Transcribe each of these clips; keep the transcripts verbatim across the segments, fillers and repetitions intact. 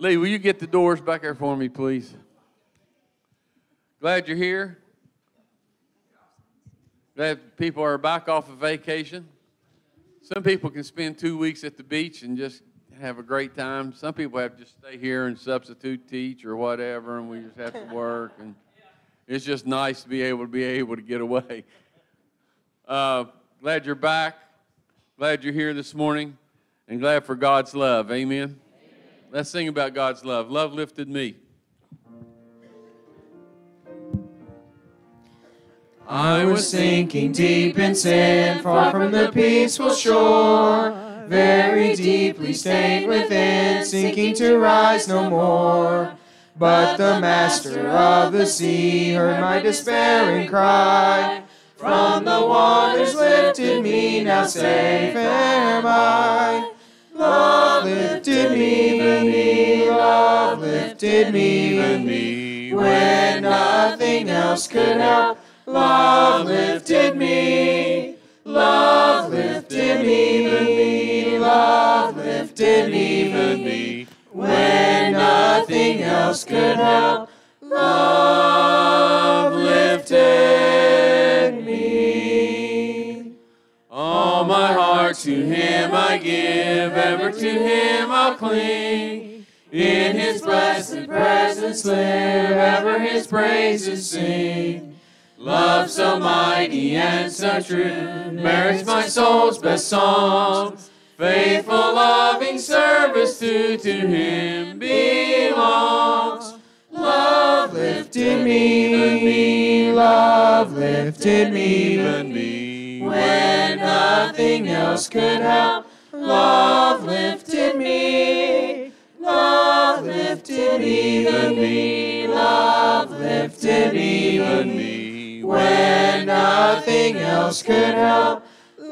Lee, will you get the doors back there for me, please? Glad you're here. Glad people are back off of vacation. Some people can spend two weeks at the beach and just have a great time. Some people have to just stay here and substitute teach or whatever, and we just have to work. And it's just nice to be able to be able to get away. Uh, glad you're back. Glad you're here this morning, and glad for God's love. Amen? Amen. Let's sing about God's love. Love lifted me. I was sinking deep in sin, far from the peaceful shore, very deeply stained within, sinking to rise no more. But the master of the sea heard my despairing cry. From the waters lifted me, now safe am I. Love lifted me, even me, love lifted me, even me, when nothing else could help. Love lifted me, love lifted me, even me, love lifted me, even me, when nothing else could help. Love lifted me. All my heart to Him I give, ever to Him I'll cling. In His blessed presence live, ever His praises sing. Love so mighty and so true merits my soul's best songs. Faithful, loving service to, to Him belongs. Love lifted me, even me, love lifted me, even me, when nothing else could help. Love lifted me, love lifted me, even me, love lifted me, even me, when nothing else could help.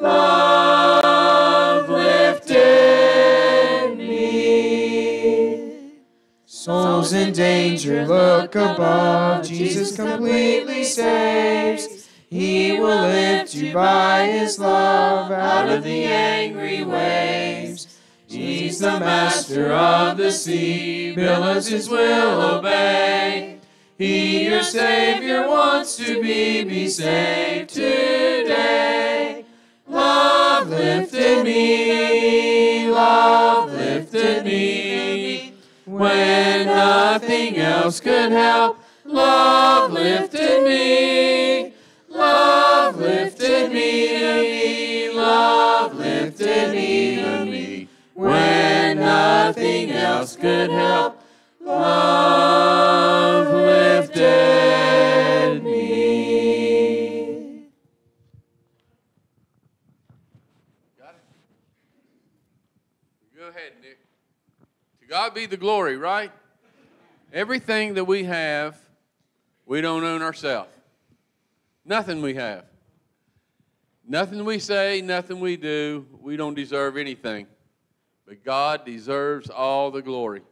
Love lifted me. Souls in danger, look above. Jesus completely saves. He will lift you by His love out of the angry waves. He's the master of the sea, billows His will obey. He, your Savior, wants to be, be saved today. Love lifted me, love lifted me, when nothing else could help. Love lifted me, love lifted me, love lifted me, when nothing else could help. Love lifted me. Got it? Go ahead, Nick. To God be the glory, right? Everything that we have, we don't own ourselves. Nothing we have. Nothing we say, nothing we do, we don't deserve anything. But God deserves all the glory.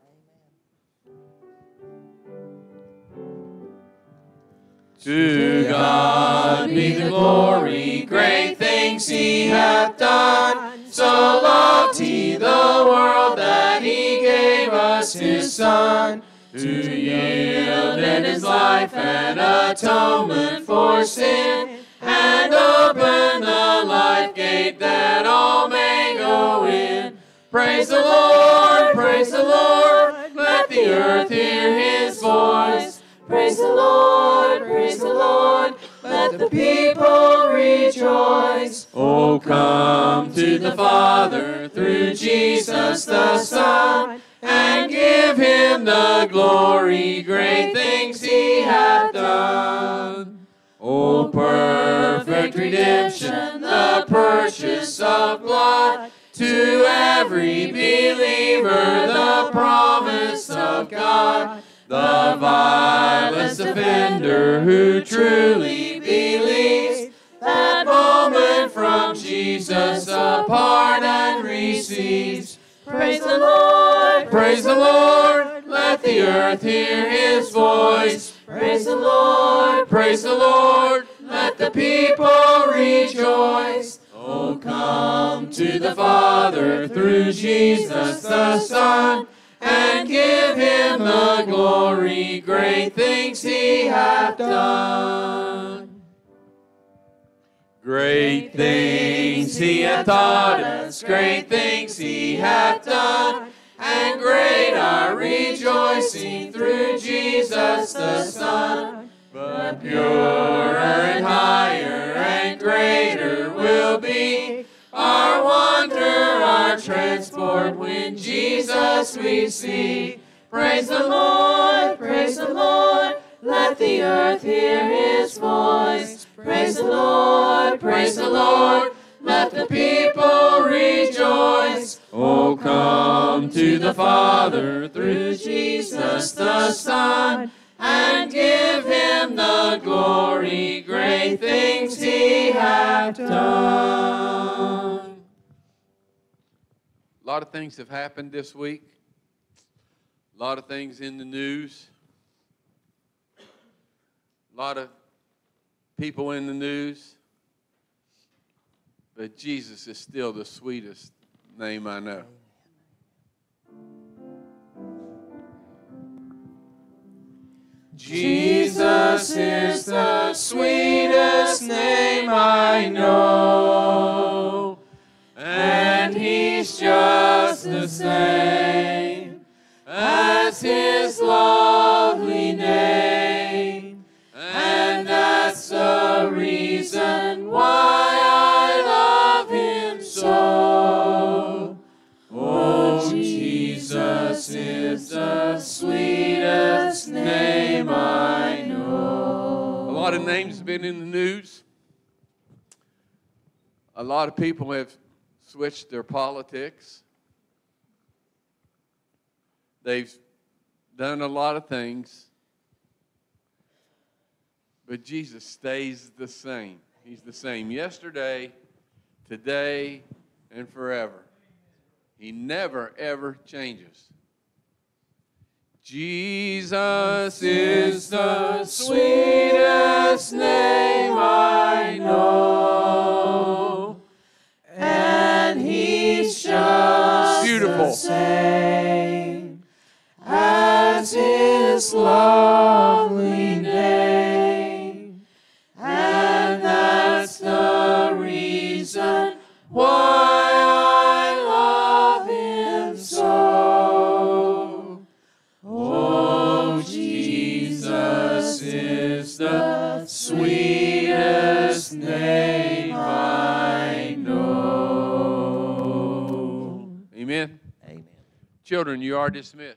To God be the glory, great things He hath done. So loved He the world that He gave us His Son, to yield in His life an atonement for sin, and open the life gate that all may go in. Praise the Lord, praise the Lord, let the earth hear His voice. Praise the Lord, praise the Lord, let the people rejoice. Oh, come to the Father through Jesus the Son, and give Him the glory, great things He hath done. Oh, perfect redemption, the purchase of blood, to every believer the promise of God. The vilest offender who truly believes, that moment from Jesus a pardon receives. Praise the Lord, praise the Lord, let the earth hear His voice. Praise the Lord, praise the Lord, let the people rejoice. Oh, come to the Father through Jesus the Son, and give him the glory, great things he hath done. Great things he hath taught us, great things he hath done, and great our rejoicing through Jesus the Son. But purer and higher and greater will be our wonder, our transport when Jesus we see. Praise the Lord, praise the Lord, let the earth hear his voice. Praise the Lord, praise the Lord, let the people rejoice. Oh, come to the Father through Jesus the Son, and give him the glory, great things he hath done. A lot of things have happened this week. A lot of things in the news. A lot of people in the news. But Jesus is still the sweetest name I know. Jesus is the sweetest name I know, and he's just the same as his lovely name, and that's the reason why I love him so. Oh, Jesus is the sweetest name I know. A lot of names have been in the news. A lot of people have switched their politics. They've done a lot of things. But Jesus stays the same. He's the same yesterday, today, and forever. He never, ever changes. Jesus is the sweetest name I know, and he's just Beautiful. the same as his lovely name, and that's the reason why I love him so. Oh, Jesus is the sweetest name I know. Amen. Amen. Children, you are dismissed.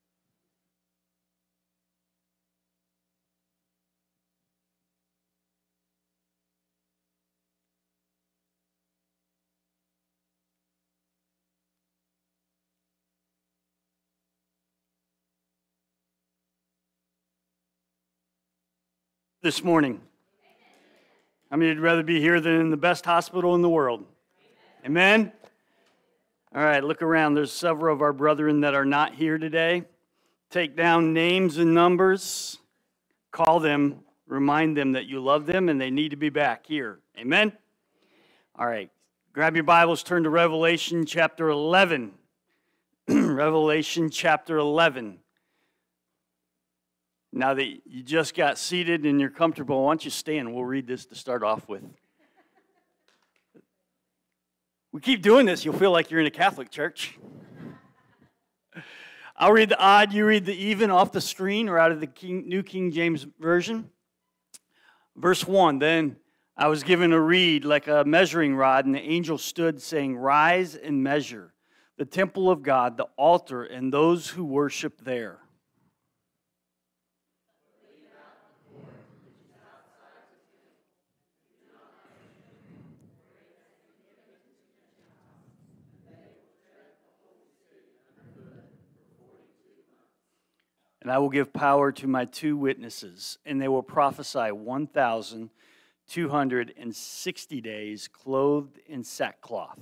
This morning. How many would rather be here than in the best hospital in the world? Amen? All right, look around. There's several of our brethren that are not here today. Take down names and numbers. Call them. Remind them that you love them and they need to be back here. Amen? All right. Grab your Bibles. Turn to Revelation chapter eleven. Revelation chapter eleven. Now that you just got seated and you're comfortable, why don't you stand? We'll read this to start off with. We keep doing this, you'll feel like you're in a Catholic church. I'll read the odd, you read the even off the screen or out of the King, New King James Version. Verse one, then I was given a reed like a measuring rod, and the angel stood saying, rise and measure the temple of God, the altar, and those who worship there. And I will give power to my two witnesses, and they will prophesy one thousand two hundred sixty days, clothed in sackcloth.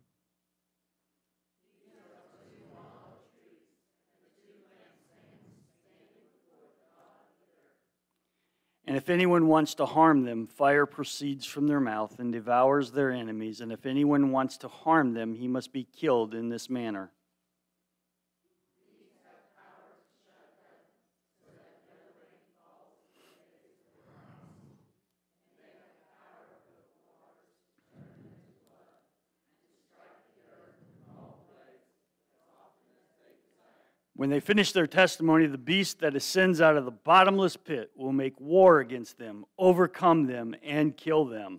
And if anyone wants to harm them, fire proceeds from their mouth and devours their enemies. And if anyone wants to harm them, he must be killed in this manner. When they finish their testimony, the beast that ascends out of the bottomless pit will make war against them, overcome them, and kill them.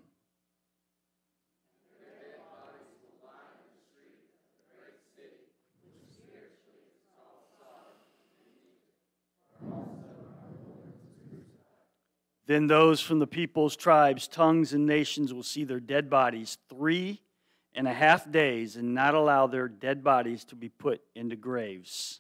Then those from the peoples, tribes, tongues, and nations will see their dead bodies three and a half days and not allow their dead bodies to be put into graves.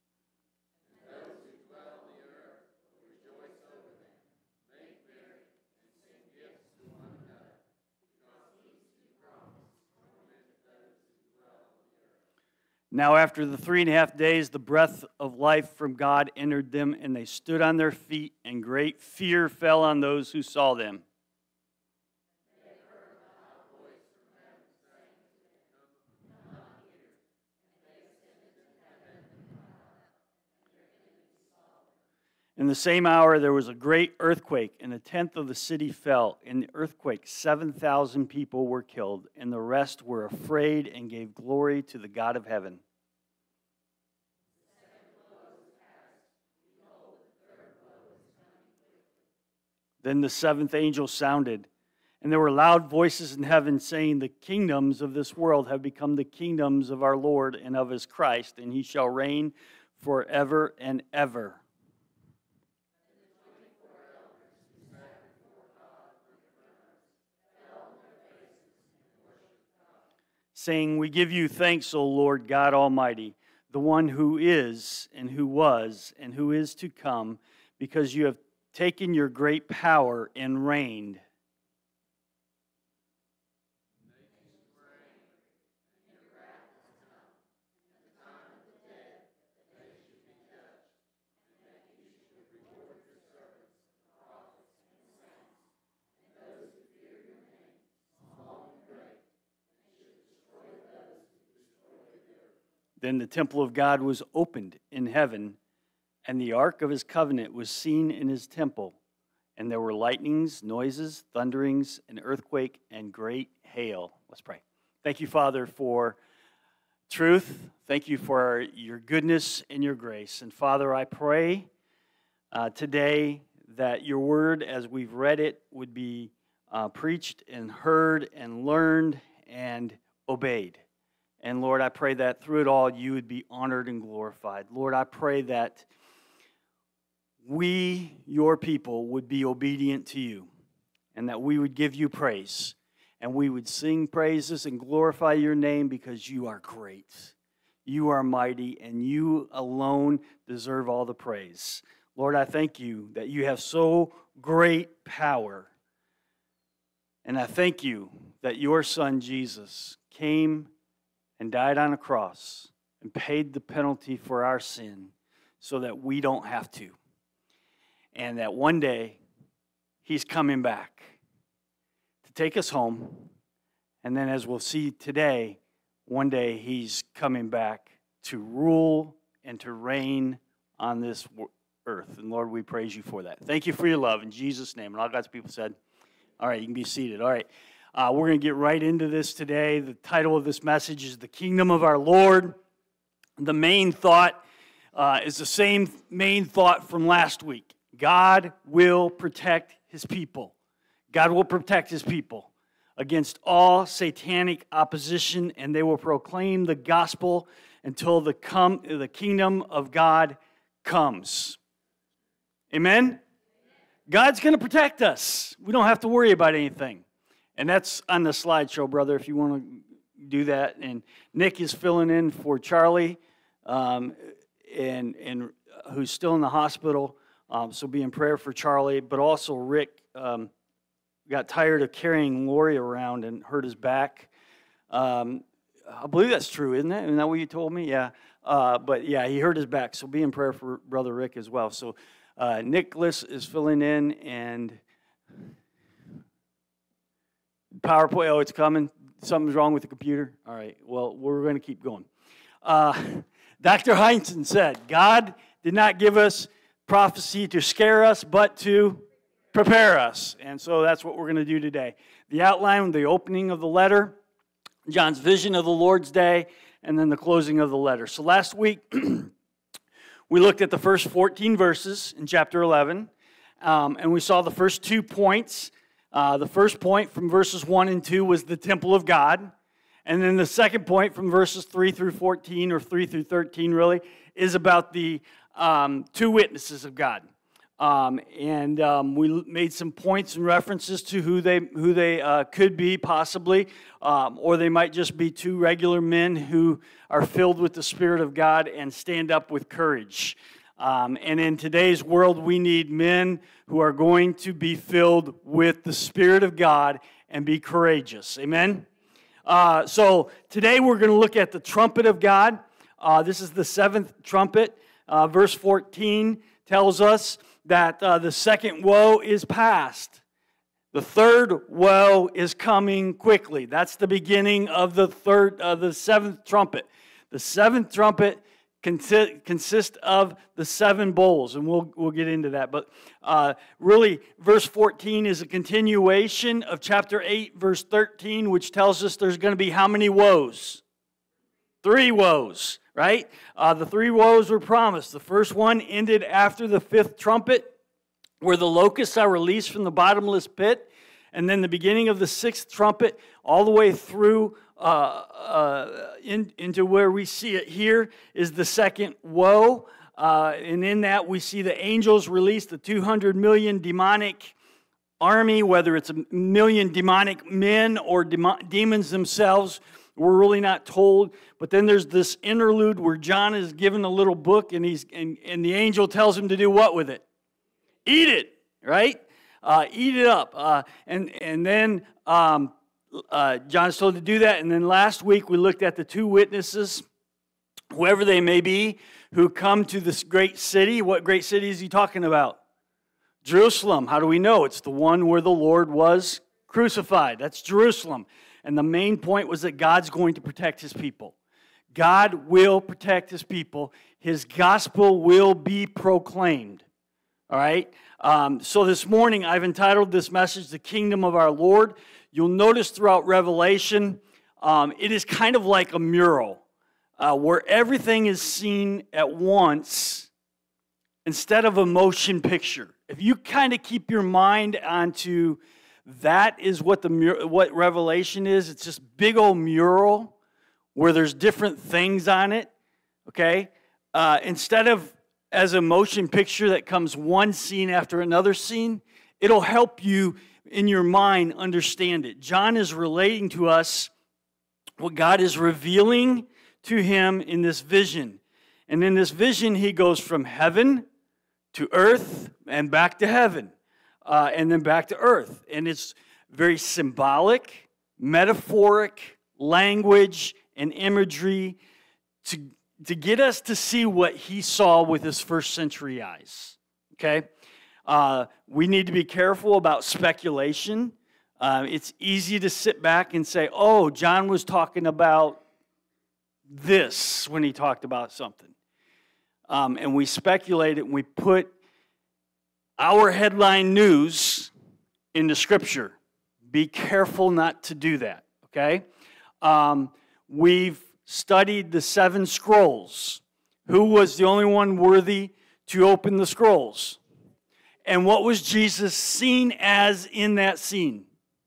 Now after the three and a half days, the breath of life from God entered them, and they stood on their feet, and great fear fell on those who saw them. In the same hour there was a great earthquake, and a tenth of the city fell. In the earthquake seven thousand people were killed, and the rest were afraid and gave glory to the God of heaven. Then the seventh angel sounded, and there were loud voices in heaven saying, "The kingdoms of this world have become the kingdoms of our Lord and of his Christ, and he shall reign forever and ever." Saying, "We give you thanks, O Lord God Almighty, the one who is, and who was, and who is to come, because you have taken your great power and reigned." Then the temple of God was opened in heaven, and the ark of his covenant was seen in his temple. And there were lightnings, noises, thunderings, an earthquake, and great hail. Let's pray. Thank you, Father, for truth. Thank you for your goodness and your grace. And Father, I pray uh, today that your word, as we've read it, would be uh, preached and heard and learned and obeyed. And Lord, I pray that through it all, you would be honored and glorified. Lord, I pray that we, your people, would be obedient to you, and that we would give you praise, and we would sing praises and glorify your name, because you are great, you are mighty, and you alone deserve all the praise. Lord, I thank you that you have so great power, and I thank you that your Son, Jesus, came and died on a cross and paid the penalty for our sin so that we don't have to. And that one day, he's coming back to take us home. And then, as we'll see today, one day he's coming back to rule and to reign on this earth. And Lord, we praise you for that. Thank you for your love. In Jesus' name. And all God's people said, all right, you can be seated. All right. Uh, we're going to get right into this today. The title of this message is The Kingdom of Our Lord. The main thought uh, is the same main thought from last week. God will protect his people. God will protect his people against all satanic opposition, and they will proclaim the gospel until the, come, the kingdom of God comes. Amen? God's going to protect us. We don't have to worry about anything. And that's on the slideshow, brother, if you want to do that. And Nick is filling in for Charlie, um, and, and who's still in the hospital. Um, so be in prayer for Charlie. But also Rick um, got tired of carrying Lori around and hurt his back. Um, I believe that's true, isn't it? Isn't that what you told me? Yeah. Uh, but yeah, he hurt his back. So be in prayer for Brother Rick as well. So uh, Nicholas is filling in, and PowerPoint, oh, it's coming. Something's wrong with the computer. All right, well, we're going to keep going. Uh, Doctor Heinzen said, God did not give us prophecy to scare us, but to prepare us. And so that's what we're going to do today. The outline, the opening of the letter, John's vision of the Lord's day, and then the closing of the letter. So last week, we looked at the first fourteen verses in chapter eleven, um, and we saw the first two points. Uh, the first point from verses one and two was the temple of God. And then the second point from verses three through fourteen, or three through thirteen really, is about the um, two witnesses of God. Um, and um, we made some points and references to who they who they uh, could be possibly, um, or they might just be two regular men who are filled with the Spirit of God and stand up with courage. Um, and in today's world, we need men who are going to be filled with the Spirit of God and be courageous. Amen? Uh, so today we're going to look at the trumpet of God. Uh, this is the seventh trumpet. Uh, verse fourteen tells us that uh, the second woe is past. The third woe is coming quickly. That's the beginning of the third, uh, the seventh trumpet. The seventh trumpet consi- consists of the seven bowls, and we'll we'll get into that. But uh, really, verse fourteen is a continuation of chapter eight, verse thirteen, which tells us there's going to be how many woes? Three woes, right? Uh, the three woes were promised. The first one ended after the fifth trumpet, where the locusts are released from the bottomless pit. And then the beginning of the sixth trumpet, all the way through uh, uh, in, into where we see it here, is the second woe. Uh, and in that, we see the angels release the two hundred million demonic army, whether it's a million demonic men or demo- demons themselves. We're really not told. But then there's this interlude where John is given a little book, and he's and, and the angel tells him to do what with it? Eat it, right? Uh, eat it up. Uh, and, and then um, uh, John is told to do that. And then last week we looked at the two witnesses, whoever they may be, who come to this great city. What great city is he talking about? Jerusalem. How do we know? It's the one where the Lord was crucified. That's Jerusalem. And the main point was that God's going to protect his people. God will protect his people. His gospel will be proclaimed. All right? Um, so this morning, I've entitled this message, The Kingdom of Our Lord. You'll notice throughout Revelation, um, it is kind of like a mural, uh, where everything is seen at once instead of a motion picture. If you kind of keep your mind onto that is what the what Revelation is. It's just big old mural where there's different things on it, okay? Uh, instead of as a motion picture that comes one scene after another scene, it'll help you in your mind understand it. John is relating to us what God is revealing to him in this vision. And in this vision, he goes from heaven to earth and back to heaven. Uh, and then back to earth. And it's very symbolic, metaphoric language and imagery to, to get us to see what he saw with his first century eyes. Okay? Uh, we need to be careful about speculation. Uh, it's easy to sit back and say, oh, John was talking about this when he talked about something. Um, and we speculate it and we put our headline news into Scripture. Be careful not to do that, okay? Um, we've studied the seven scrolls. Who was the only one worthy to open the scrolls? And what was Jesus seen as in that scene?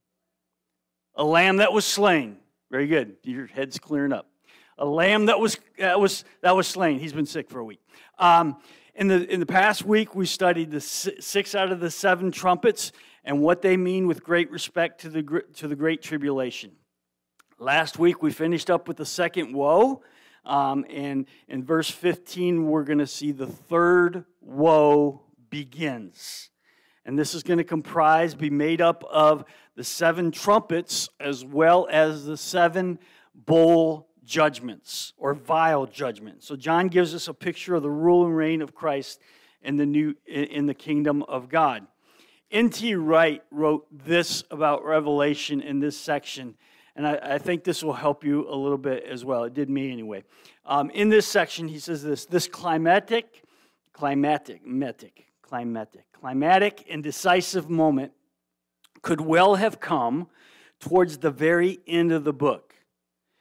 A lamb that was slain. Very good. Your head's clearing up. A lamb that was that was that was slain. He's been sick for a week. Um, In the, in the past week, we studied the six out of the seven trumpets and what they mean with great respect to the, to the Great Tribulation. Last week, we finished up with the second woe. Um, and in verse fifteen, we're going to see the third woe begins. And this is going to comprise, be made up of the seven trumpets as well as the seven bowl judgments or vial judgments. So John gives us a picture of the rule and reign of Christ in the new in the kingdom of God. N T Wright wrote this about Revelation in this section, and I, I think this will help you a little bit as well. It did me anyway. Um, in this section, he says this: this climatic, climatic, metic, climatic, climatic and decisive moment could well have come towards the very end of the book.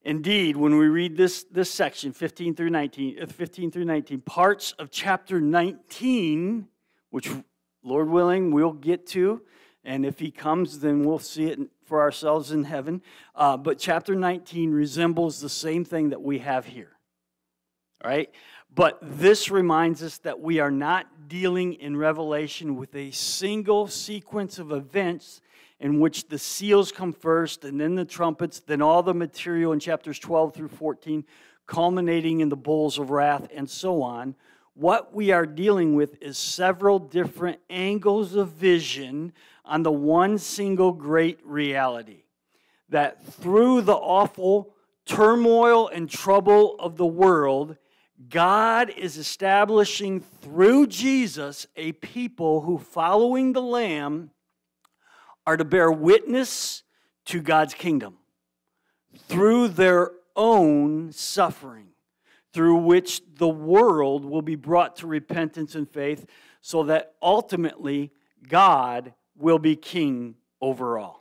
Indeed, when we read this, this section, fifteen through nineteen, fifteen through nineteen, parts of chapter nineteen, which, Lord willing, we'll get to, and if he comes, then we'll see it for ourselves in heaven. Uh, but chapter nineteen resembles the same thing that we have here, all right? But this reminds us that we are not dealing in Revelation with a single sequence of events in which the seals come first, and then the trumpets, then all the material in chapters twelve through fourteen, culminating in the bowls of wrath, and so on. What we are dealing with is several different angles of vision on the one single great reality, that through the awful turmoil and trouble of the world, God is establishing through Jesus a people who, following the Lamb, are to bear witness to God's kingdom through their own suffering, through which the world will be brought to repentance and faith, so that ultimately God will be king over all.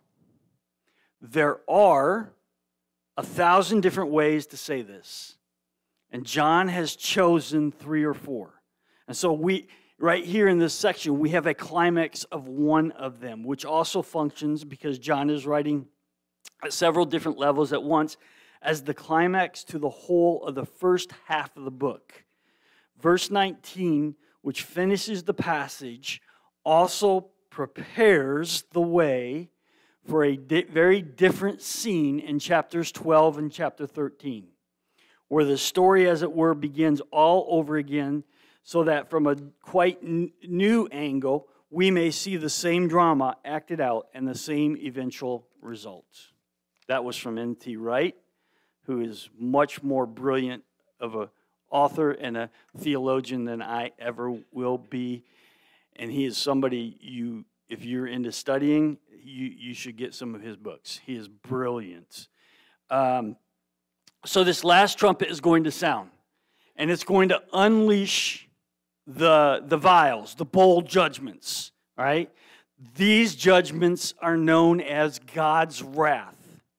There are a thousand different ways to say this, and John has chosen three or four. And so we... Right here in this section, we have a climax of one of them, which also functions, because John is writing at several different levels at once, as the climax to the whole of the first half of the book. Verse nineteen, which finishes the passage, also prepares the way for a di- very different scene in chapters twelve and chapter thirteen, where the story, as it were, begins all over again, so that from a quite n- new angle, we may see the same drama acted out and the same eventual results. That was from N T Wright, who is much more brilliant of an author and a theologian than I ever will be. And he is somebody you, if you're into studying, you, you should get some of his books. He is brilliant. Um, so this last trumpet is going to sound, and it's going to unleash the, the vials, the bowl judgments, all right? These judgments are known as God's wrath.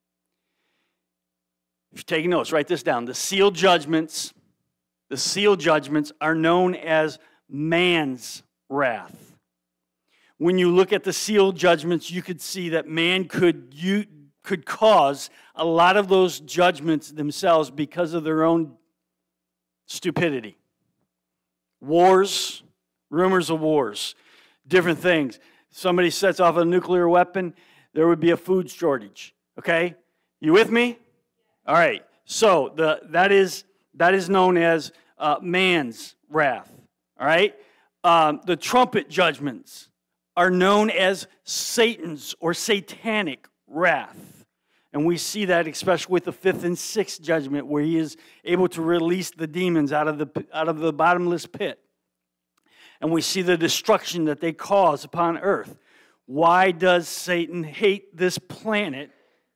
If you're taking notes, write this down. The seal judgments, the seal judgments are known as man's wrath. When you look at the seal judgments, you could see that man could, you, could cause a lot of those judgments themselves because of their own stupidity. Wars, rumors of wars, different things. Somebody sets off a nuclear weapon, there would be a food shortage. Okay? You with me? All right. So the that is that is known as uh, man's wrath. All right? Um, the trumpet judgments are known as Satan's or satanic wrath. And we see that especially with the fifth and sixth judgment, where he is able to release the demons out of the, out of the bottomless pit. And we see the destruction that they cause upon earth. Why does Satan hate this planet?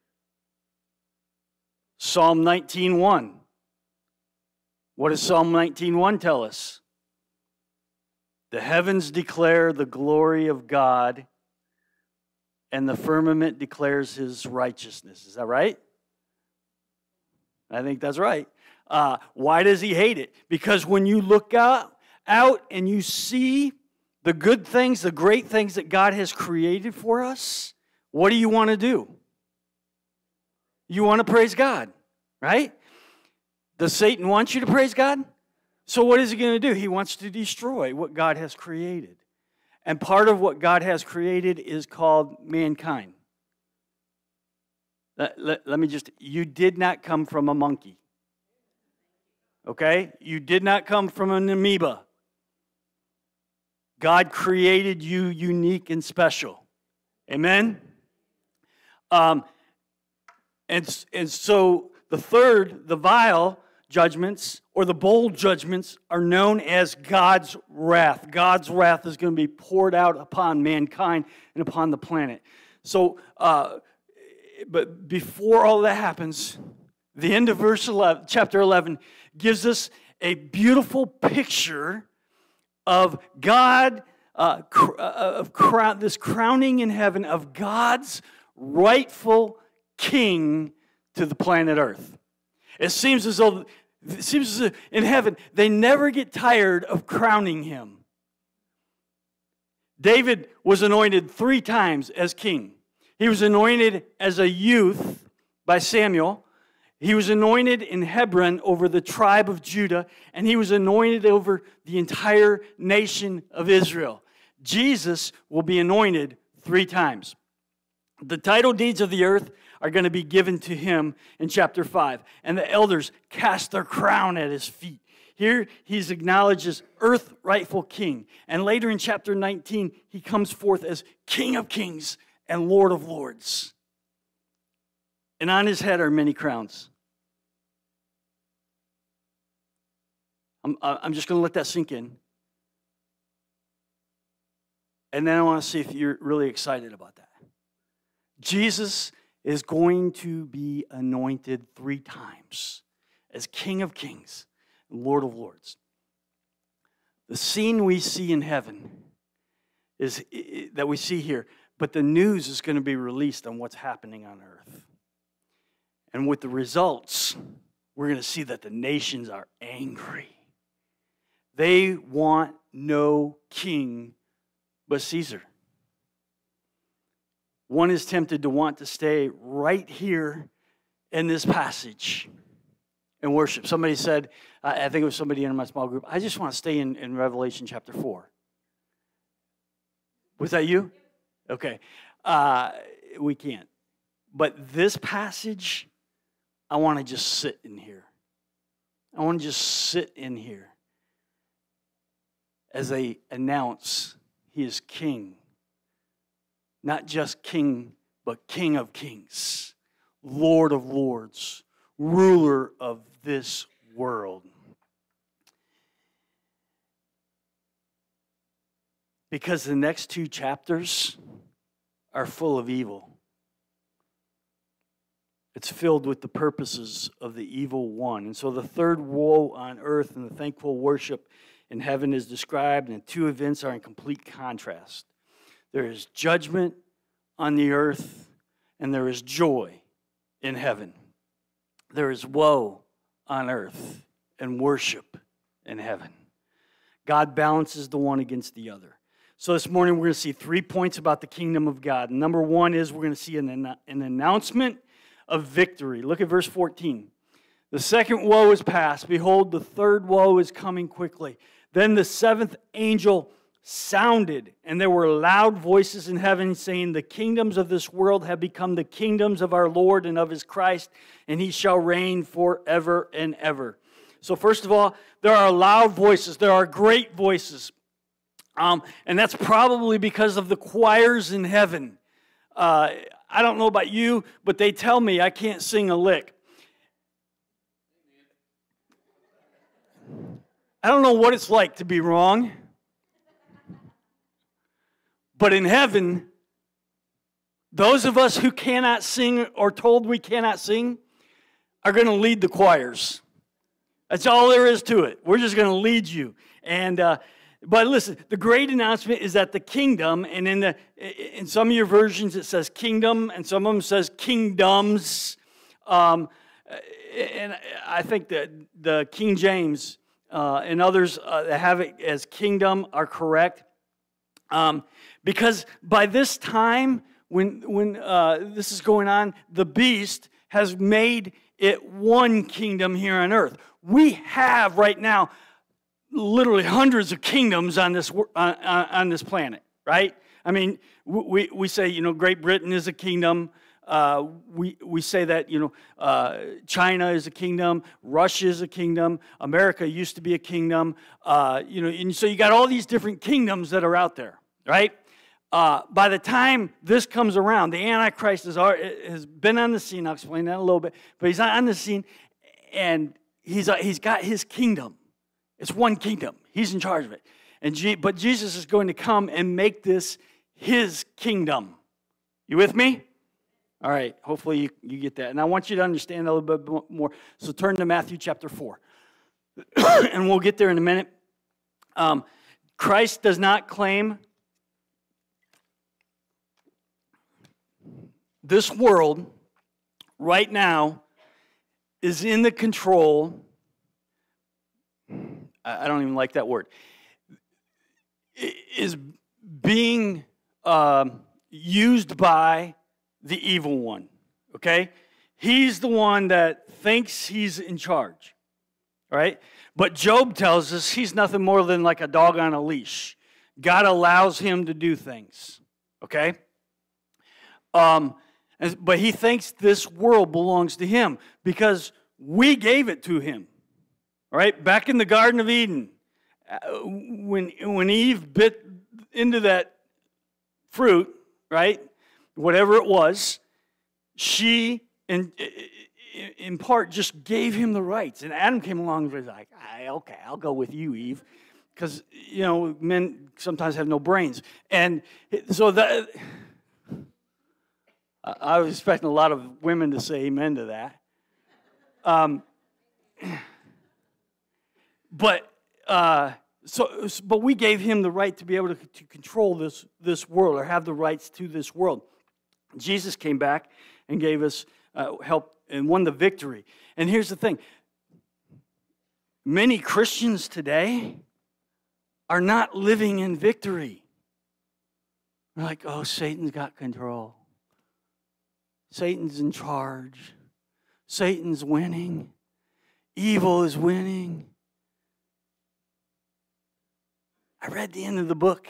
Psalm nineteen one. What does Psalm nineteen one tell us? The heavens declare the glory of God, and the firmament declares his righteousness. Is that right? I think that's right. Uh, why does he hate it? Because when you look out, out and you see the good things, the great things that God has created for us, what do you want to do? You want to praise God, right? Does Satan want you to praise God? So what is he going to do? He wants to destroy what God has created. And part of what God has created is called mankind. Let, let, let me just, you did not come from a monkey. Okay? You did not come from an amoeba. God created you unique and special. Amen? Um, and, and so the third, the vial judgments, or the bowl judgments, are known as God's wrath. God's wrath is going to be poured out upon mankind and upon the planet. So, uh, but before all that happens, the end of verse eleven, chapter eleven gives us a beautiful picture of God, uh, cr- uh, of crown, this crowning in heaven of God's rightful king to the planet Earth. It seems as though, it seems as if in heaven, they never get tired of crowning him. David was anointed three times as king. He was anointed as a youth by Samuel. He was anointed in Hebron over the tribe of Judah, and he was anointed over the entire nation of Israel. Jesus will be anointed three times. The title deeds of the earth are going to be given to him in chapter five, and the elders cast their crown at his feet. Here he's acknowledged as earth rightful king, and later in chapter nineteen, he comes forth as King of kings and Lord of lords. And on his head are many crowns. I'm, I'm just going to let that sink in. And then I want to see if you're really excited about that. Jesus is going to be anointed three times as King of kings and Lord of lords. The scene we see in heaven is that we see here, but the news is going to be released on what's happening on earth. And with the results, we're going to see that the nations are angry. They want no king but Caesar. One is tempted to want to stay right here in this passage and worship. Somebody said, I think it was somebody in my small group, I just want to stay in, in Revelation chapter four. Was that you? Okay. Uh, we can't. But this passage, I want to just sit in here. I want to just sit in here as they announce he is king. Not just king, but King of kings, Lord of lords, ruler of this world. Because the next two chapters are full of evil. It's filled with the purposes of the evil one. And so the third woe on earth and the thankful worship in heaven is described, and the two events are in complete contrast. There is judgment on the earth, and there is joy in heaven. There is woe on earth and worship in heaven. God balances the one against the other. So this morning we're going to see three points about the kingdom of God. Number one is we're going to see an, an announcement of victory. Look at verse fourteen. The second woe is past. Behold, the third woe is coming quickly. Then the seventh angel sounded, and there were loud voices in heaven saying, the kingdoms of this world have become the kingdoms of our Lord and of his Christ, and he shall reign forever and ever. So first of all, there are loud voices. There are great voices. Um, and that's probably because of the choirs in heaven. Uh, I don't know about you, but they tell me I can't sing a lick. I don't know what it's like to be wrong. But in heaven, those of us who cannot sing or told we cannot sing are going to lead the choirs. That's all there is to it. We're just going to lead you. And uh, but listen, the great announcement is that the kingdom, and in the in some of your versions it says kingdom, and some of them says kingdoms. Um, and I think that the King James uh, and others uh, that have it as kingdom are correct. Um, because by this time, when when uh, this is going on, the beast has made it one kingdom here on earth. We have right now literally hundreds of kingdoms on this on, on this planet, right? I mean, we we say, you know, Great Britain is a kingdom. Uh, we we say that, you know, uh, China is a kingdom, Russia is a kingdom, America used to be a kingdom. Uh, you know, and so you got all these different kingdoms that are out there, right? Uh, by the time this comes around, the Antichrist has, has been on the scene. I'll explain that in a little bit. But he's on the scene, and he's, uh, he's got his kingdom. It's one kingdom. He's in charge of it. And G- But Jesus is going to come and make this his kingdom. You with me? All right. Hopefully you, you get that. And I want you to understand a little bit more. So turn to Matthew chapter four. And we'll get there in a minute. Um, Christ does not claim this world right now is in the control, I don't even like that word, is being um, used by the evil one, okay? He's the one that thinks he's in charge, right? But Job tells us he's nothing more than like a dog on a leash. God allows him to do things, okay? Um, but he thinks this world belongs to him because we gave it to him, right? Back in the Garden of Eden, when, when Eve bit into that fruit, right, whatever it was, she, in, in part, just gave him the rights. And Adam came along and was like, okay, I'll go with you, Eve. Because, you know, men sometimes have no brains. And so that, I was expecting a lot of women to say amen to that. Um, but, uh, so, but we gave him the right to be able to, to control this, this world or have the rights to this world. Jesus came back and gave us uh, help and won the victory. And here's the thing. Many Christians today are not living in victory. They're like, oh, Satan's got control. Satan's in charge. Satan's winning. Evil is winning. I read the end of the book.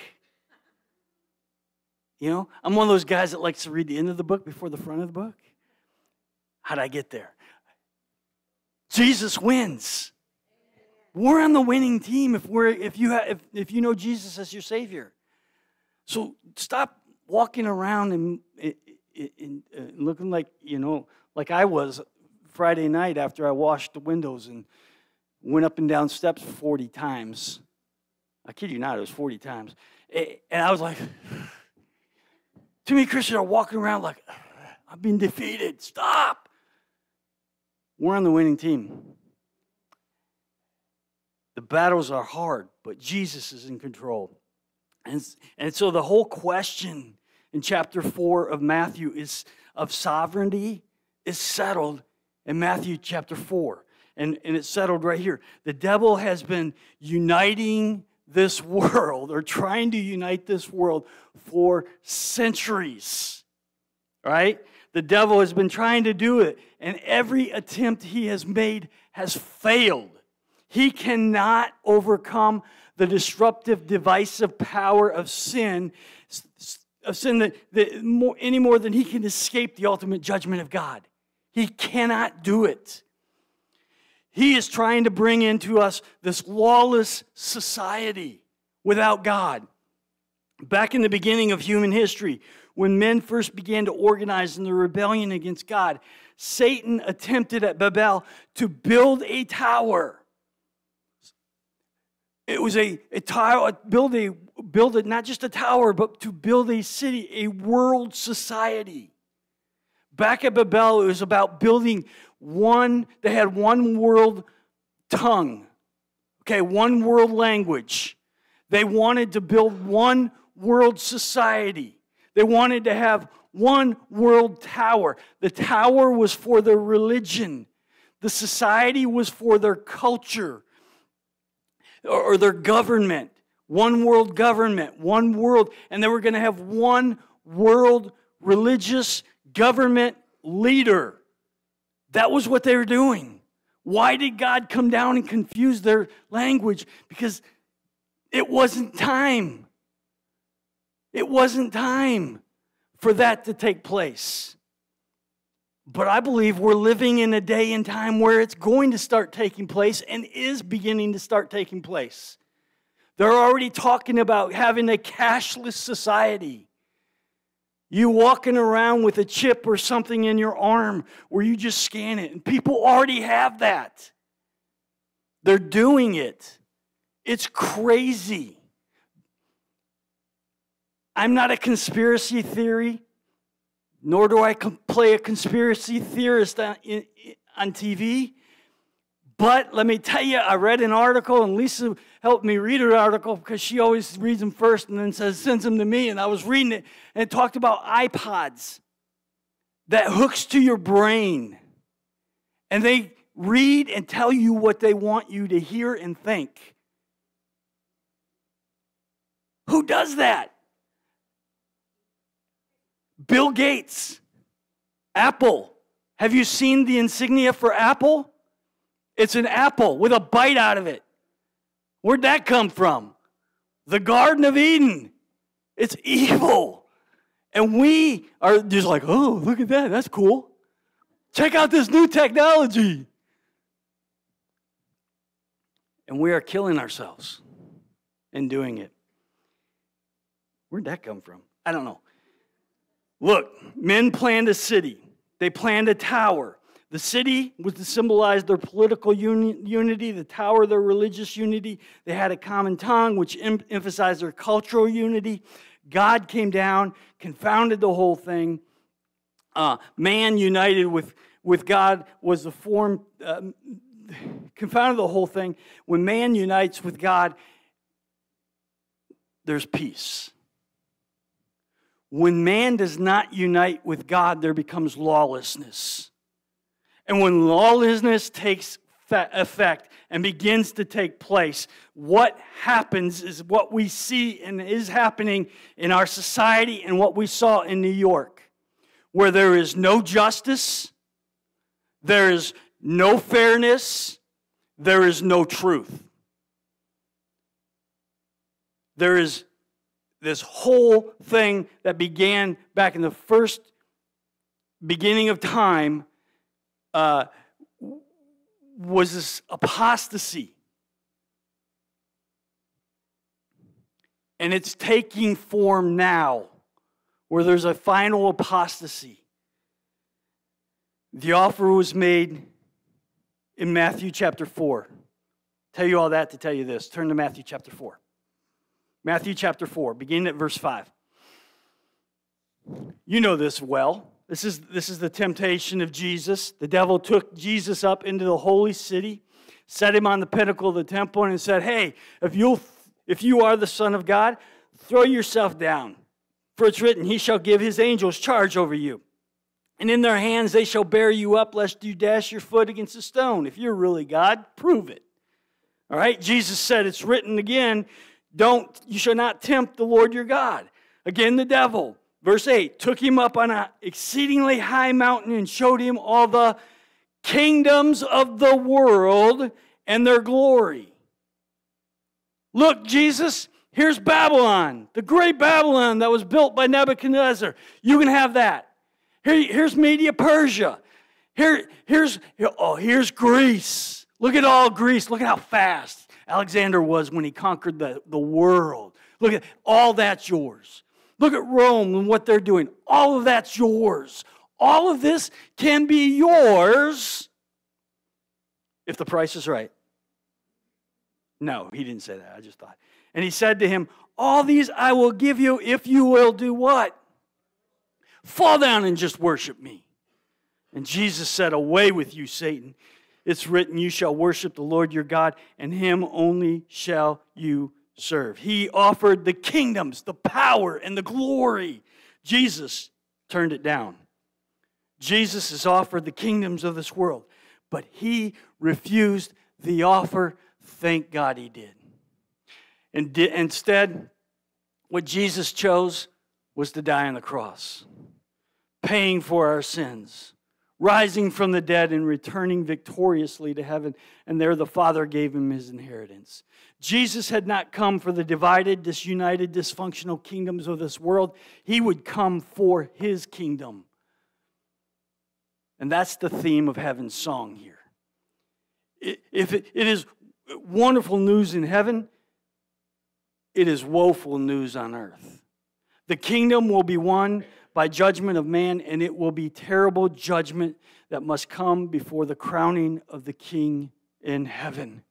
You know, I'm one of those guys that likes to read the end of the book before the front of the book. How'd I get there? Jesus wins. We're on the winning team if we're if you have, if, if you know Jesus as your Savior. So stop walking around and, and, and looking like, you know, like I was Friday night after I washed the windows and went up and down steps forty times. I kid you not, it was forty times. And I was like, too many Christians are walking around like, I've been defeated. Stop. We're on the winning team. The battles are hard, but Jesus is in control. And, and so the whole question in chapter four of Matthew is of sovereignty is settled in Matthew chapter four. And, and it's settled right here. The devil has been uniting this world or trying to unite this world for centuries, right? The devil has been trying to do it, and every attempt he has made has failed. He cannot overcome the disruptive, divisive power of sin, of sin that, that more, any more than he can escape the ultimate judgment of God. He cannot do it. He is trying to bring into us this lawless society without God. Back in the beginning of human history, when men first began to organize in the rebellion against God, Satan attempted at Babel to build a tower. It was a, a tower, build a, build it, not just a tower, but to build a city, a world society. Back at Babel, it was about building one, they had one world tongue, okay, one world language. They wanted to build one world society. They wanted to have one world tower. The tower was for their religion. The society was for their culture or their government. One world government, one world, and they were going to have one world religious government leader. That was what they were doing. Why did God come down and confuse their language? Because it wasn't time. It wasn't time for that to take place. But I believe we're living in a day and time where it's going to start taking place and is beginning to start taking place. They're already talking about having a cashless society. You walking around with a chip or something in your arm where you just scan it. And people already have that. They're doing it. It's crazy. I'm not a conspiracy theory, nor do I play a conspiracy theorist on, on T V. But let me tell you, I read an article, and Lisa helped me read an article because she always reads them first and then says, sends them to me. And I was reading it, and it talked about iPods that hooks to your brain. And they read and tell you what they want you to hear and think. Who does that? Bill Gates, Apple. Have you seen the insignia for Apple? It's an apple with a bite out of it. Where'd that come from? The Garden of Eden. It's evil. And we are just like, oh, look at that. That's cool. Check out this new technology. And we are killing ourselves in doing it. Where'd that come from? I don't know. Look, men planned a city. They planned a tower. The city was to symbolize their political uni- unity, the tower, their religious unity. They had a common tongue, which em- emphasized their cultural unity. God came down, confounded the whole thing. Uh, man united with, with God was the form, uh, confounded the whole thing. When man unites with God, there's peace. When man does not unite with God, there becomes lawlessness. And when lawlessness takes effect and begins to take place, what happens is what we see and is happening in our society and what we saw in New York, where there is no justice, there is no fairness, there is no truth. There is this whole thing that began back in the first beginning of time uh, was this apostasy. And it's taking form now, where there's a final apostasy. The offer was made in Matthew chapter four. Tell you all that to tell you this. Turn to Matthew chapter four. Matthew chapter four, beginning at verse five. You know this well. This is, this is the temptation of Jesus. The devil took Jesus up into the holy city, set him on the pinnacle of the temple, and said, hey, if, you'll, if you are the Son of God, throw yourself down. For it's written, he shall give his angels charge over you. And in their hands they shall bear you up, lest you dash your foot against a stone. If you're really God, prove it. All right? Jesus said, it's written again, Don't, you shall not tempt the Lord your God. Again, the devil, verse eight, took him up on an exceedingly high mountain and showed him all the kingdoms of the world and their glory. Look, Jesus, here's Babylon, the great Babylon that was built by Nebuchadnezzar. You can have that. Here, here's Media Persia. Here, here's, oh, here's Greece. Look at all Greece. Look at how fast Alexander was when he conquered the, the world. Look at all that's yours. Look at Rome and what they're doing. All of that's yours. All of this can be yours if the price is right. No, he didn't say that. I just thought. And he said to him, all these I will give you if you will do what? Fall down and just worship me. And Jesus said, away with you, Satan. It's written, you shall worship the Lord your God, and him only shall you serve. He offered the kingdoms, the power, and the glory. Jesus turned it down. Jesus has offered the kingdoms of this world, but he refused the offer. Thank God he did. And di- instead, what Jesus chose was to die on the cross, paying for our sins, rising from the dead and returning victoriously to heaven. And there the Father gave him his inheritance. Jesus had not come for the divided, disunited, dysfunctional kingdoms of this world. He would come for his kingdom. And that's the theme of heaven's song here. If it, it is wonderful news in heaven, it is woeful news on earth. The kingdom will be won by judgment of man, and it will be terrible judgment that must come before the crowning of the King in heaven.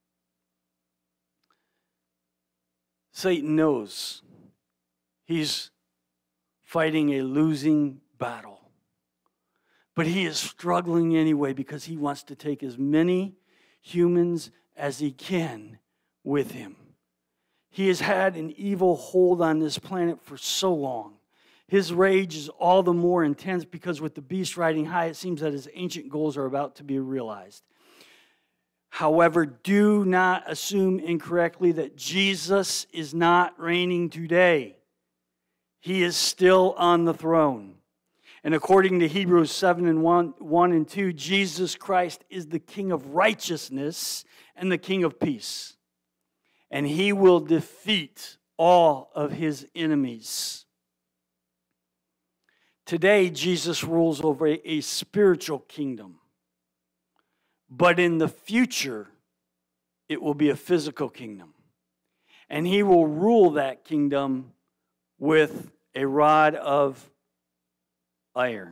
Satan knows he's fighting a losing battle, but he is struggling anyway because he wants to take as many humans as he can with him. He has had an evil hold on this planet for so long. His rage is all the more intense because with the beast riding high, it seems that his ancient goals are about to be realized. However, do not assume incorrectly that Jesus is not reigning today. He is still on the throne. And according to Hebrews seven and one, one and two, Jesus Christ is the King of righteousness and the King of peace. And he will defeat all of his enemies. Today, Jesus rules over a, a spiritual kingdom. But in the future, it will be a physical kingdom. And he will rule that kingdom with a rod of iron.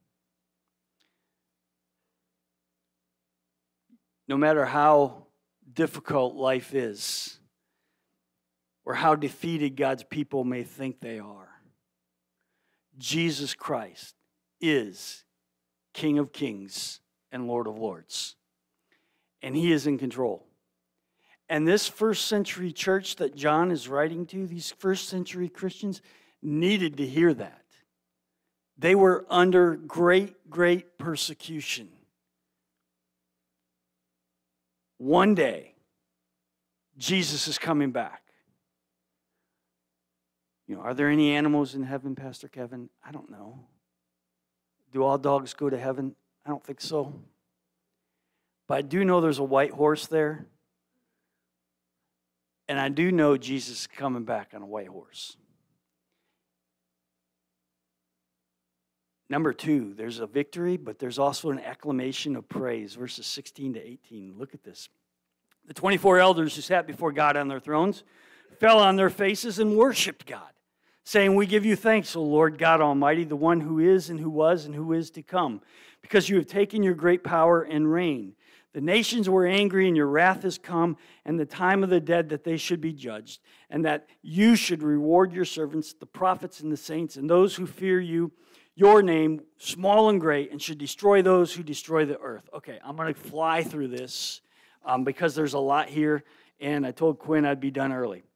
No matter how difficult life is, or how defeated God's people may think they are, Jesus Christ is King of Kings and Lord of Lords. And he is in control. And this first century church that John is writing to, these first century Christians, needed to hear that. They were under great, great persecution. One day, Jesus is coming back. You know, are there any animals in heaven, Pastor Kevin? I don't know. Do all dogs go to heaven? I don't think so. But I do know there's a white horse there. And I do know Jesus is coming back on a white horse. Number two, there's a victory, but there's also an acclamation of praise. Verses sixteen to eighteen. Look at this. The twenty-four elders who sat before God on their thrones fell on their faces and worshiped God, saying, "We give you thanks, O Lord God Almighty, the one who is and who was and who is to come, because you have taken your great power and reign. The nations were angry, and your wrath has come, and the time of the dead that they should be judged, and that you should reward your servants, the prophets and the saints, and those who fear you, your name, small and great, and should destroy those who destroy the earth." Okay, I'm going to fly through this um, because there's a lot here, and I told Quinn I'd be done early.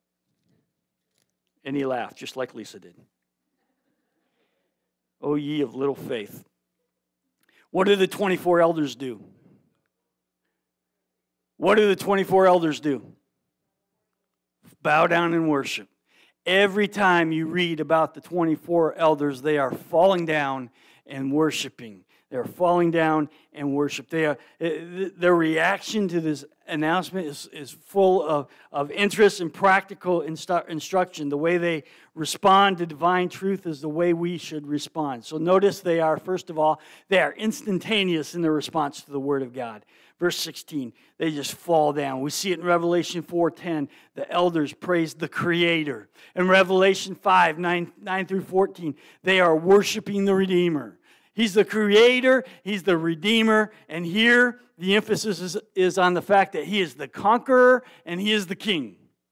And he laughed, just like Lisa did. O ye of little faith. What do the twenty-four elders do? What do the twenty-four elders do? Bow down and worship. Every time you read about the twenty-four elders, they are falling down and worshiping. They're falling down and worship. They are, their reaction to this announcement is, is full of, of interest and practical instu- instruction. The way they respond to divine truth is the way we should respond. So notice they are, first of all, they are instantaneous in their response to the Word of God. Verse sixteen, they just fall down. We see it in Revelation four ten. The elders praise the Creator. In Revelation five, nine, nine through fourteen, they are worshiping the Redeemer. He's the Creator, He's the Redeemer, and here the emphasis is, is on the fact that He is the conqueror and He is the King.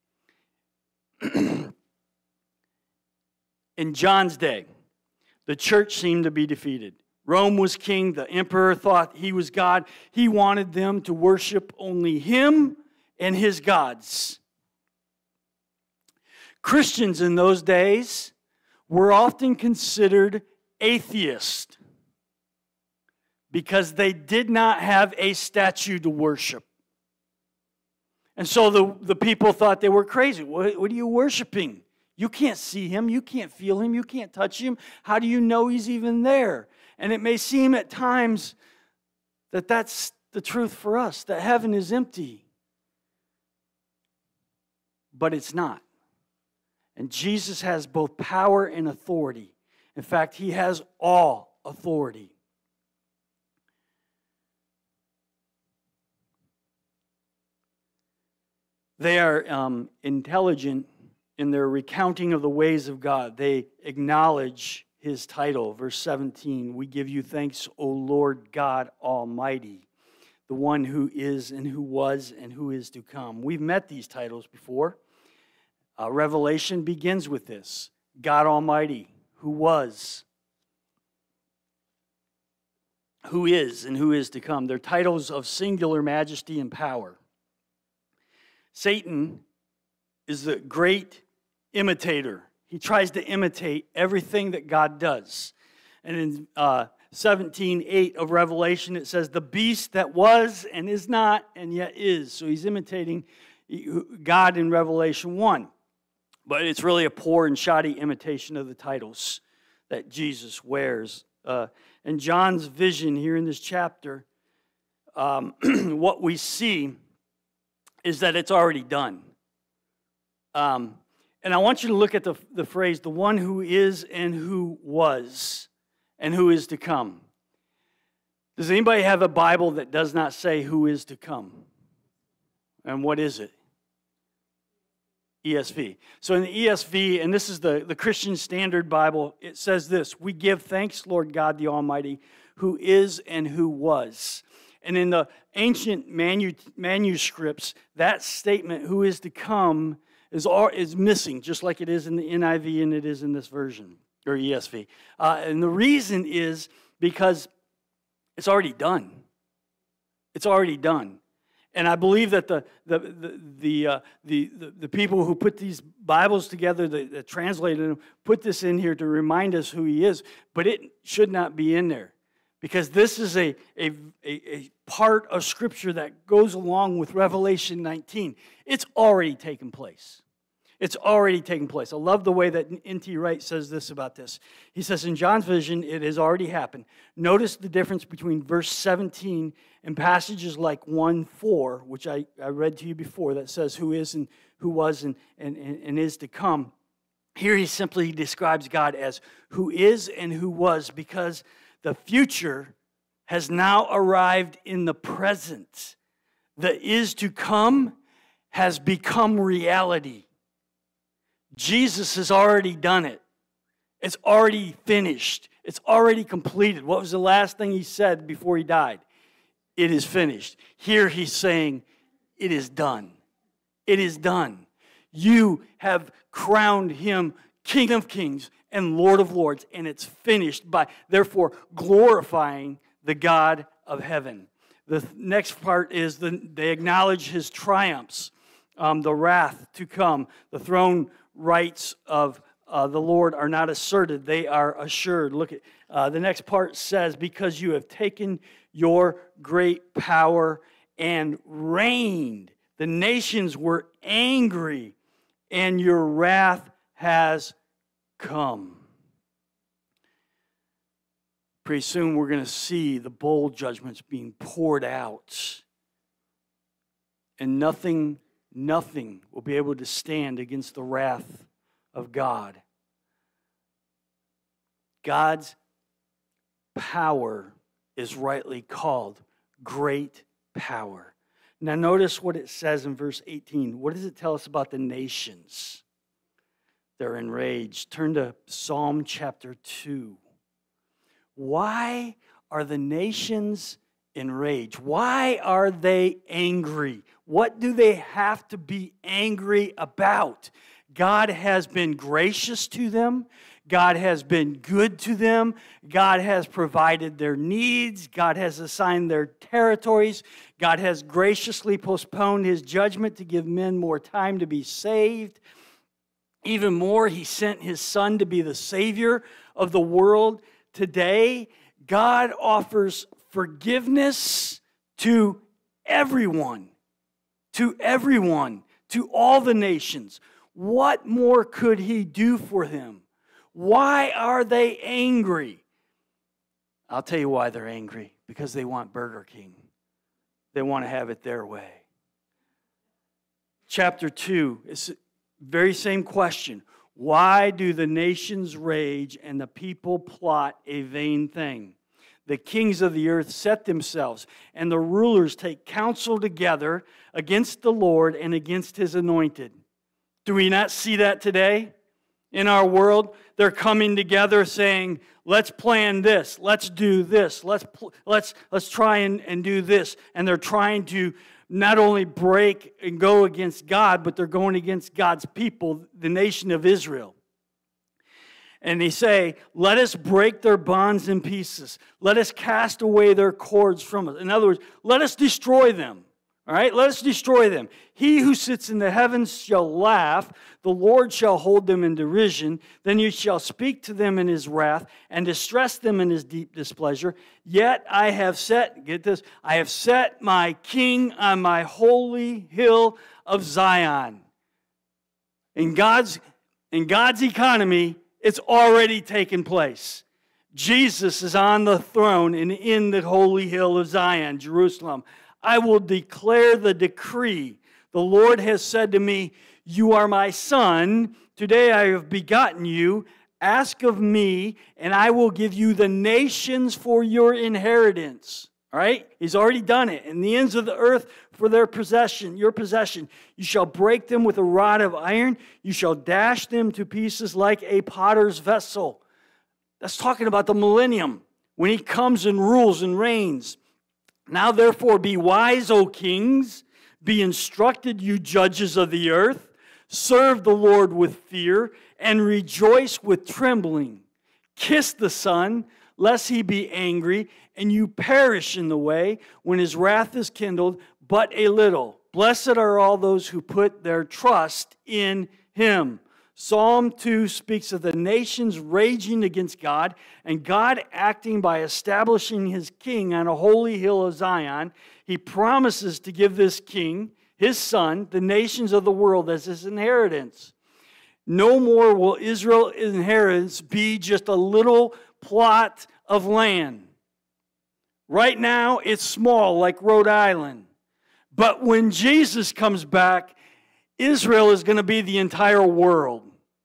In John's day, the church seemed to be defeated. Rome was king. The emperor thought he was God. He wanted them to worship only him and his gods. Christians in those days were often considered atheists because they did not have a statue to worship. And so the, the people thought they were crazy. What, what are you worshiping? You can't see him. You can't feel him. You can't touch him. How do you know he's even there? And it may seem at times that that's the truth for us, that heaven is empty. But it's not. And Jesus has both power and authority. In fact, he has all authority. They are um, intelligent in their recounting of the ways of God. They acknowledge his title. Verse seventeen, "We give you thanks, O Lord God Almighty, the one who is and who was and who is to come." We've met these titles before. Uh, Revelation begins with this: God Almighty, who was, who is, and who is to come. They're titles of singular majesty and power. Satan is the great imitator. He tries to imitate everything that God does. And in uh, seventeen eight of Revelation, it says, the beast that was and is not and yet is. So he's imitating God in Revelation one. But it's really a poor and shoddy imitation of the titles that Jesus wears. Uh, in John's vision here in this chapter, um, what we see is that it's already done. Um, and I want you to look at the, the phrase, the one who is and who was and who is to come. Does anybody have a Bible that does not say who is to come? And what is it? E S V. So in the E S V, and this is the, the Christian Standard Bible, it says this: we give thanks, Lord God the Almighty, who is and who was. And in the ancient manu, manuscripts, that statement, who is to come, is, all, is missing, just like it is in the N I V and it is in this version, or E S V. Uh, and the reason is because it's already done. It's already done. And I believe that the the the the, uh, the, the the people who put these Bibles together, that, that translated them, put this in here to remind us who He is. But it should not be in there, because this is a a, a, a part of Scripture that goes along with Revelation nineteen. It's already taken place. It's already taken place. I love the way that N T Wright says this about this. He says, in John's vision, it has already happened. Notice the difference between verse seventeen and passages like one four, which I, I read to you before, that says who is and who was and, and, and is to come. Here he simply describes God as who is and who was, because the future has now arrived in the present. The is to come has become reality. Jesus has already done it. It's already finished. It's already completed. What was the last thing He said before He died? It is finished. Here He's saying, it is done. It is done. You have crowned Him King of Kings and Lord of Lords, and it's finished by, therefore, glorifying the God of heaven. The next part is the, they acknowledge His triumphs, um, the wrath to come, the throne rights of uh, the Lord are not asserted, they are assured. Look at uh, the next part says, because you have taken your great power and reigned. The nations were angry, and your wrath has come. Pretty soon we're going to see the bowl judgments being poured out, and nothing Nothing will be able to stand against the wrath of God. God's power is rightly called great power. Now notice what it says in verse eighteen. What does it tell us about the nations? They're enraged. Turn to Psalm chapter two. Why are the nations enraged? Why are they angry? What do they have to be angry about? God has been gracious to them. God has been good to them. God has provided their needs. God has assigned their territories. God has graciously postponed His judgment to give men more time to be saved. Even more, He sent His Son to be the Savior of the world. Today, God offers forgiveness to everyone. To everyone, to all the nations. What more could He do for them? Why are they angry? I'll tell you why they're angry. Because they want Burger King. They want to have it their way. Chapter two, it's the very same question. Why do the nations rage and the people plot a vain thing? The kings of the earth set themselves, and the rulers take counsel together against the Lord and against His anointed. Do we not see that today in our world? They're coming together saying, let's plan this, let's do this, let's let's let's try and, and do this. And they're trying to not only break and go against God, but they're going against God's people, the nation of Israel. And they say, let us break their bonds in pieces. Let us cast away their cords from us. In other words, let us destroy them. All right, let us destroy them. He who sits in the heavens shall laugh. The Lord shall hold them in derision. Then you shall speak to them in his wrath and distress them in his deep displeasure. Yet I have set, get this, I have set my king on my holy hill of Zion. In God's, in God's economy, it's already taken place. Jesus is on the throne and in the holy hill of Zion, Jerusalem. I will declare the decree. The Lord has said to me, you are my son. Today I have begotten you. Ask of me, and I will give you the nations for your inheritance. All right? He's already done it. And the ends of the earth for their possession, your possession. You shall break them with a rod of iron. You shall dash them to pieces like a potter's vessel. That's talking about the millennium, when he comes and rules and reigns. Now therefore be wise, O kings. Be instructed, you judges of the earth. Serve the Lord with fear and rejoice with trembling. Kiss the Son, lest he be angry, and you perish in the way when his wrath is kindled but a little. Blessed are all those who put their trust in him. Psalm two speaks of the nations raging against God and God acting by establishing his king on a holy hill of Zion. He promises to give this king, his son, the nations of the world as his inheritance. No more will Israel's inheritance be just a little plot of land. Right now, it's small like Rhode Island. But when Jesus comes back, Israel is going to be the entire world.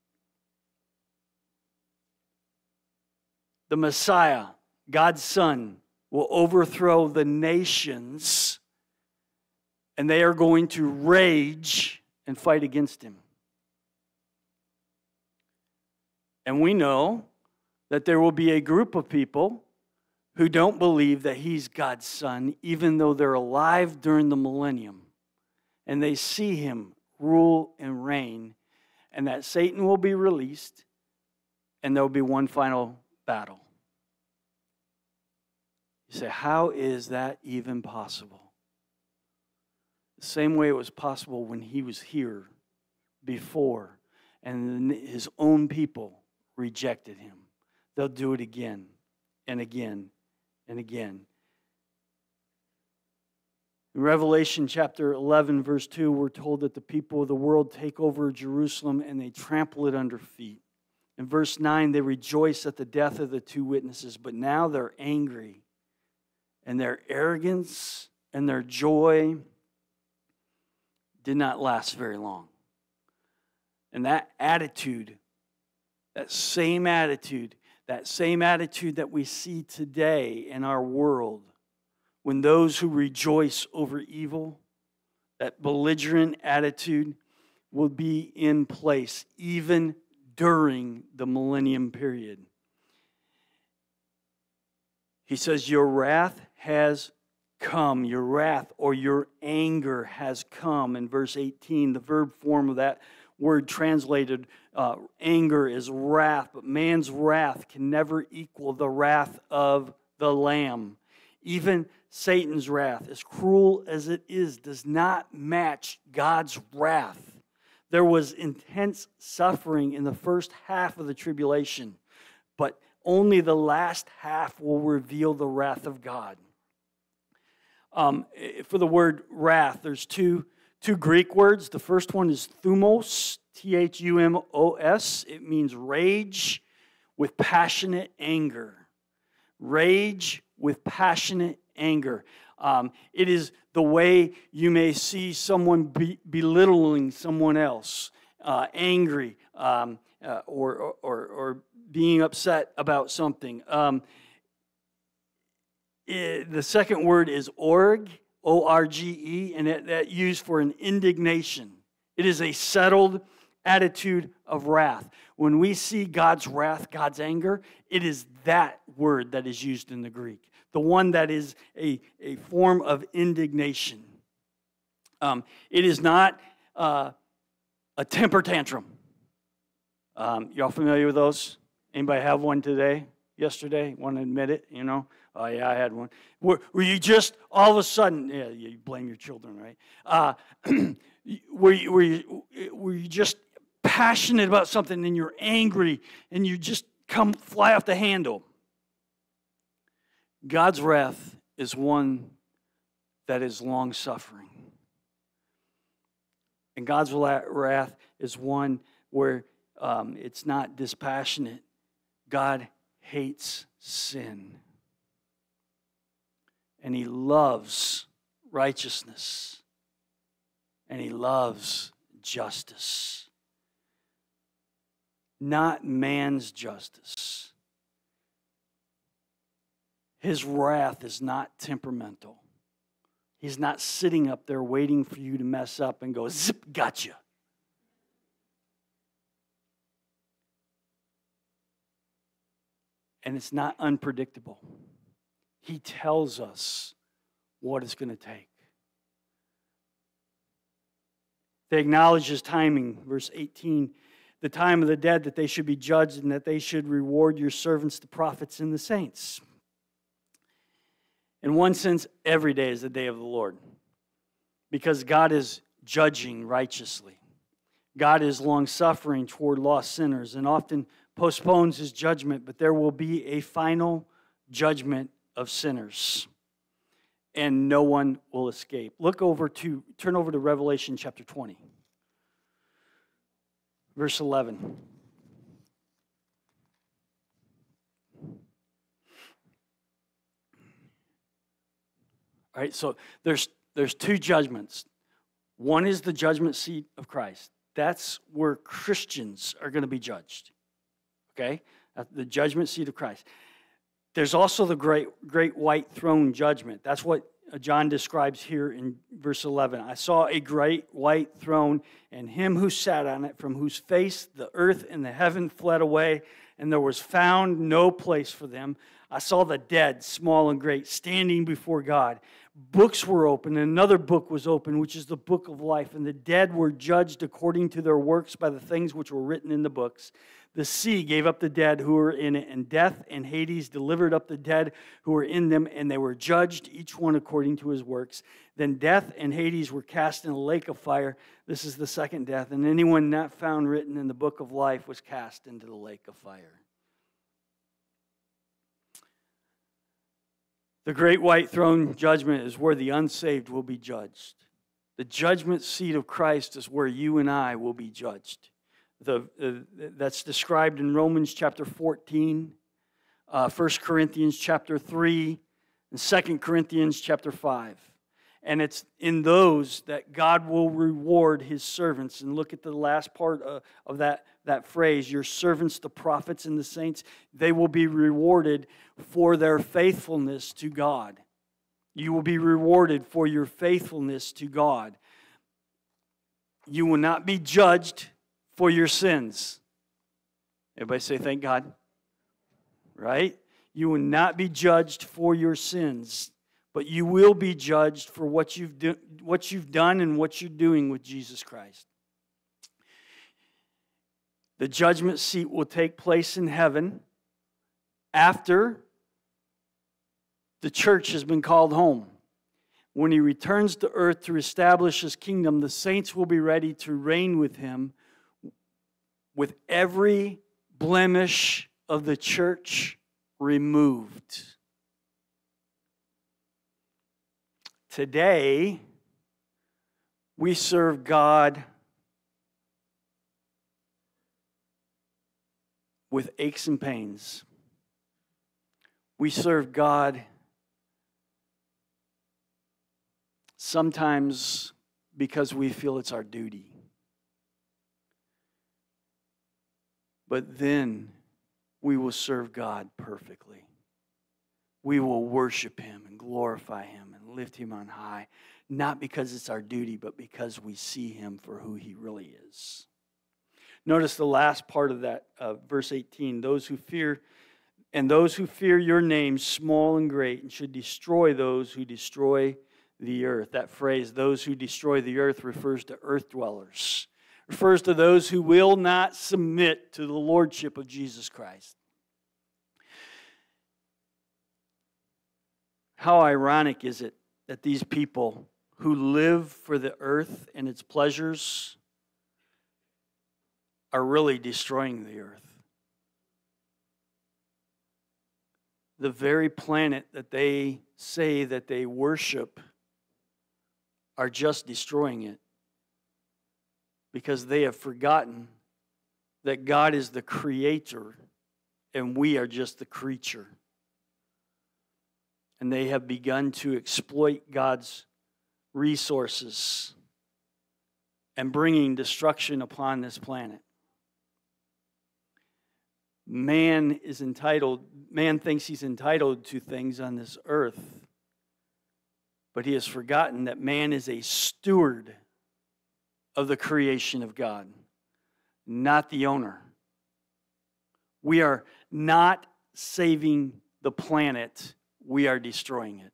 The Messiah, God's Son, will overthrow the nations, and they are going to rage and fight against him. And we know that there will be a group of people who don't believe that he's God's Son, even though they're alive during the millennium, and they see him rule and reign, and that Satan will be released, and there will be one final battle. You say, how is that even possible? The same way it was possible when he was here before, and his own people rejected him. They'll do it again and again and again. In Revelation chapter eleven, verse two, we're told that the people of the world take over Jerusalem and they trample it under feet. In verse nine, they rejoice at the death of the two witnesses, but now they're angry. And their arrogance and their joy did not last very long. And that attitude, that same attitude, that same attitude that we see today in our world, when those who rejoice over evil, that belligerent attitude will be in place even during the millennium period. He says, your wrath has come. Your wrath or your anger has come. In verse eighteen, the verb form of that word translated uh, anger is wrath, but man's wrath can never equal the wrath of the Lamb. Even Satan's wrath, as cruel as it is, does not match God's wrath. There was intense suffering in the first half of the tribulation, but only the last half will reveal the wrath of God. Um, for the word wrath, there's two, two Greek words. The first one is thumos, T H U M O S. It means rage with passionate anger. Rage with passionate anger. Um, it is the way you may see someone be, belittling someone else, uh, angry, um, uh, or, or, or being upset about something. Um, it, the second word is org, O R G E, and that, that used for an indignation. It is a settled attitude of wrath. When we see God's wrath, God's anger, it is that word that is used in the Greek. The one that is a, a form of indignation. Um, it is not uh, a temper tantrum. Um, y'all familiar with those? Anybody have one today? Yesterday? Want to admit it? You know, uh, Oh, yeah, I had one. Where, where you just, all of a sudden, yeah, you blame your children, right? Uh, where, you, where, you, where you just passionate about something and you're angry and you just come fly off the handle. God's wrath is one that is long-suffering. And God's wrath is one where um, it's not dispassionate. God hates sin. And He loves righteousness. And He loves justice. Not man's justice. His wrath is not temperamental. He's not sitting up there waiting for you to mess up and go, zip, gotcha. And it's not unpredictable. He tells us what it's going to take. They acknowledge His timing, verse eighteen, the time of the dead, that they should be judged and that they should reward your servants, the prophets and the saints. In one sense, every day is the day of the Lord, because God is judging righteously. God is long-suffering toward lost sinners and often postpones His judgment, but there will be a final judgment of sinners, and no one will escape. Look over to, turn over to Revelation chapter twenty, verse eleven. All right, so there's, there's two judgments. One is the judgment seat of Christ. That's where Christians are going to be judged. Okay? The judgment seat of Christ. There's also the great, great white throne judgment. That's what John describes here in verse eleven. I saw a great white throne, and Him who sat on it, from whose face the earth and the heaven fled away, and there was found no place for them. I saw the dead, small and great, standing before God. Books were opened, and another book was opened, which is the book of life. And the dead were judged according to their works by the things which were written in the books. The sea gave up the dead who were in it, and death and Hades delivered up the dead who were in them, and they were judged, each one according to his works. Then death and Hades were cast in a lake of fire. This is the second death. And anyone not found written in the book of life was cast into the lake of fire. The great white throne judgment is where the unsaved will be judged. The judgment seat of Christ is where you and I will be judged. The, uh, that's described in Romans chapter fourteen, uh, First Corinthians chapter three, and Second Corinthians chapter five. And it's in those that God will reward His servants. And look at the last part of, of that, that phrase, your servants, the prophets and the saints, they will be rewarded for their faithfulness to God. You will be rewarded for your faithfulness to God. You will not be judged for your sins. Everybody say, thank God. Right? You will not be judged for your sins, but you will be judged for what you've, do, what you've done and what you're doing with Jesus Christ. The judgment seat will take place in heaven after the church has been called home. When He returns to earth to establish His kingdom, the saints will be ready to reign with Him with every blemish of the church removed. Today, we serve God with aches and pains. We serve God sometimes because we feel it's our duty. But then we will serve God perfectly. We will worship Him and glorify Him and lift Him on high, not because it's our duty, but because we see Him for who He really is. Notice the last part of that, uh, verse eighteen. Those who fear, and those who fear your name, small and great, and should destroy those who destroy the earth. That phrase, those who destroy the earth, refers to earth dwellers. Refers to those who will not submit to the lordship of Jesus Christ. How ironic is it that these people who live for the earth and its pleasures are really destroying the earth? The very planet that they say that they worship are just destroying it because they have forgotten that God is the creator and we are just the creature. And they have begun to exploit God's resources and bringing destruction upon this planet. Man is entitled, man thinks he's entitled to things on this earth, but he has forgotten that man is a steward of the creation of God, not the owner. We are not saving the planet, we are destroying it.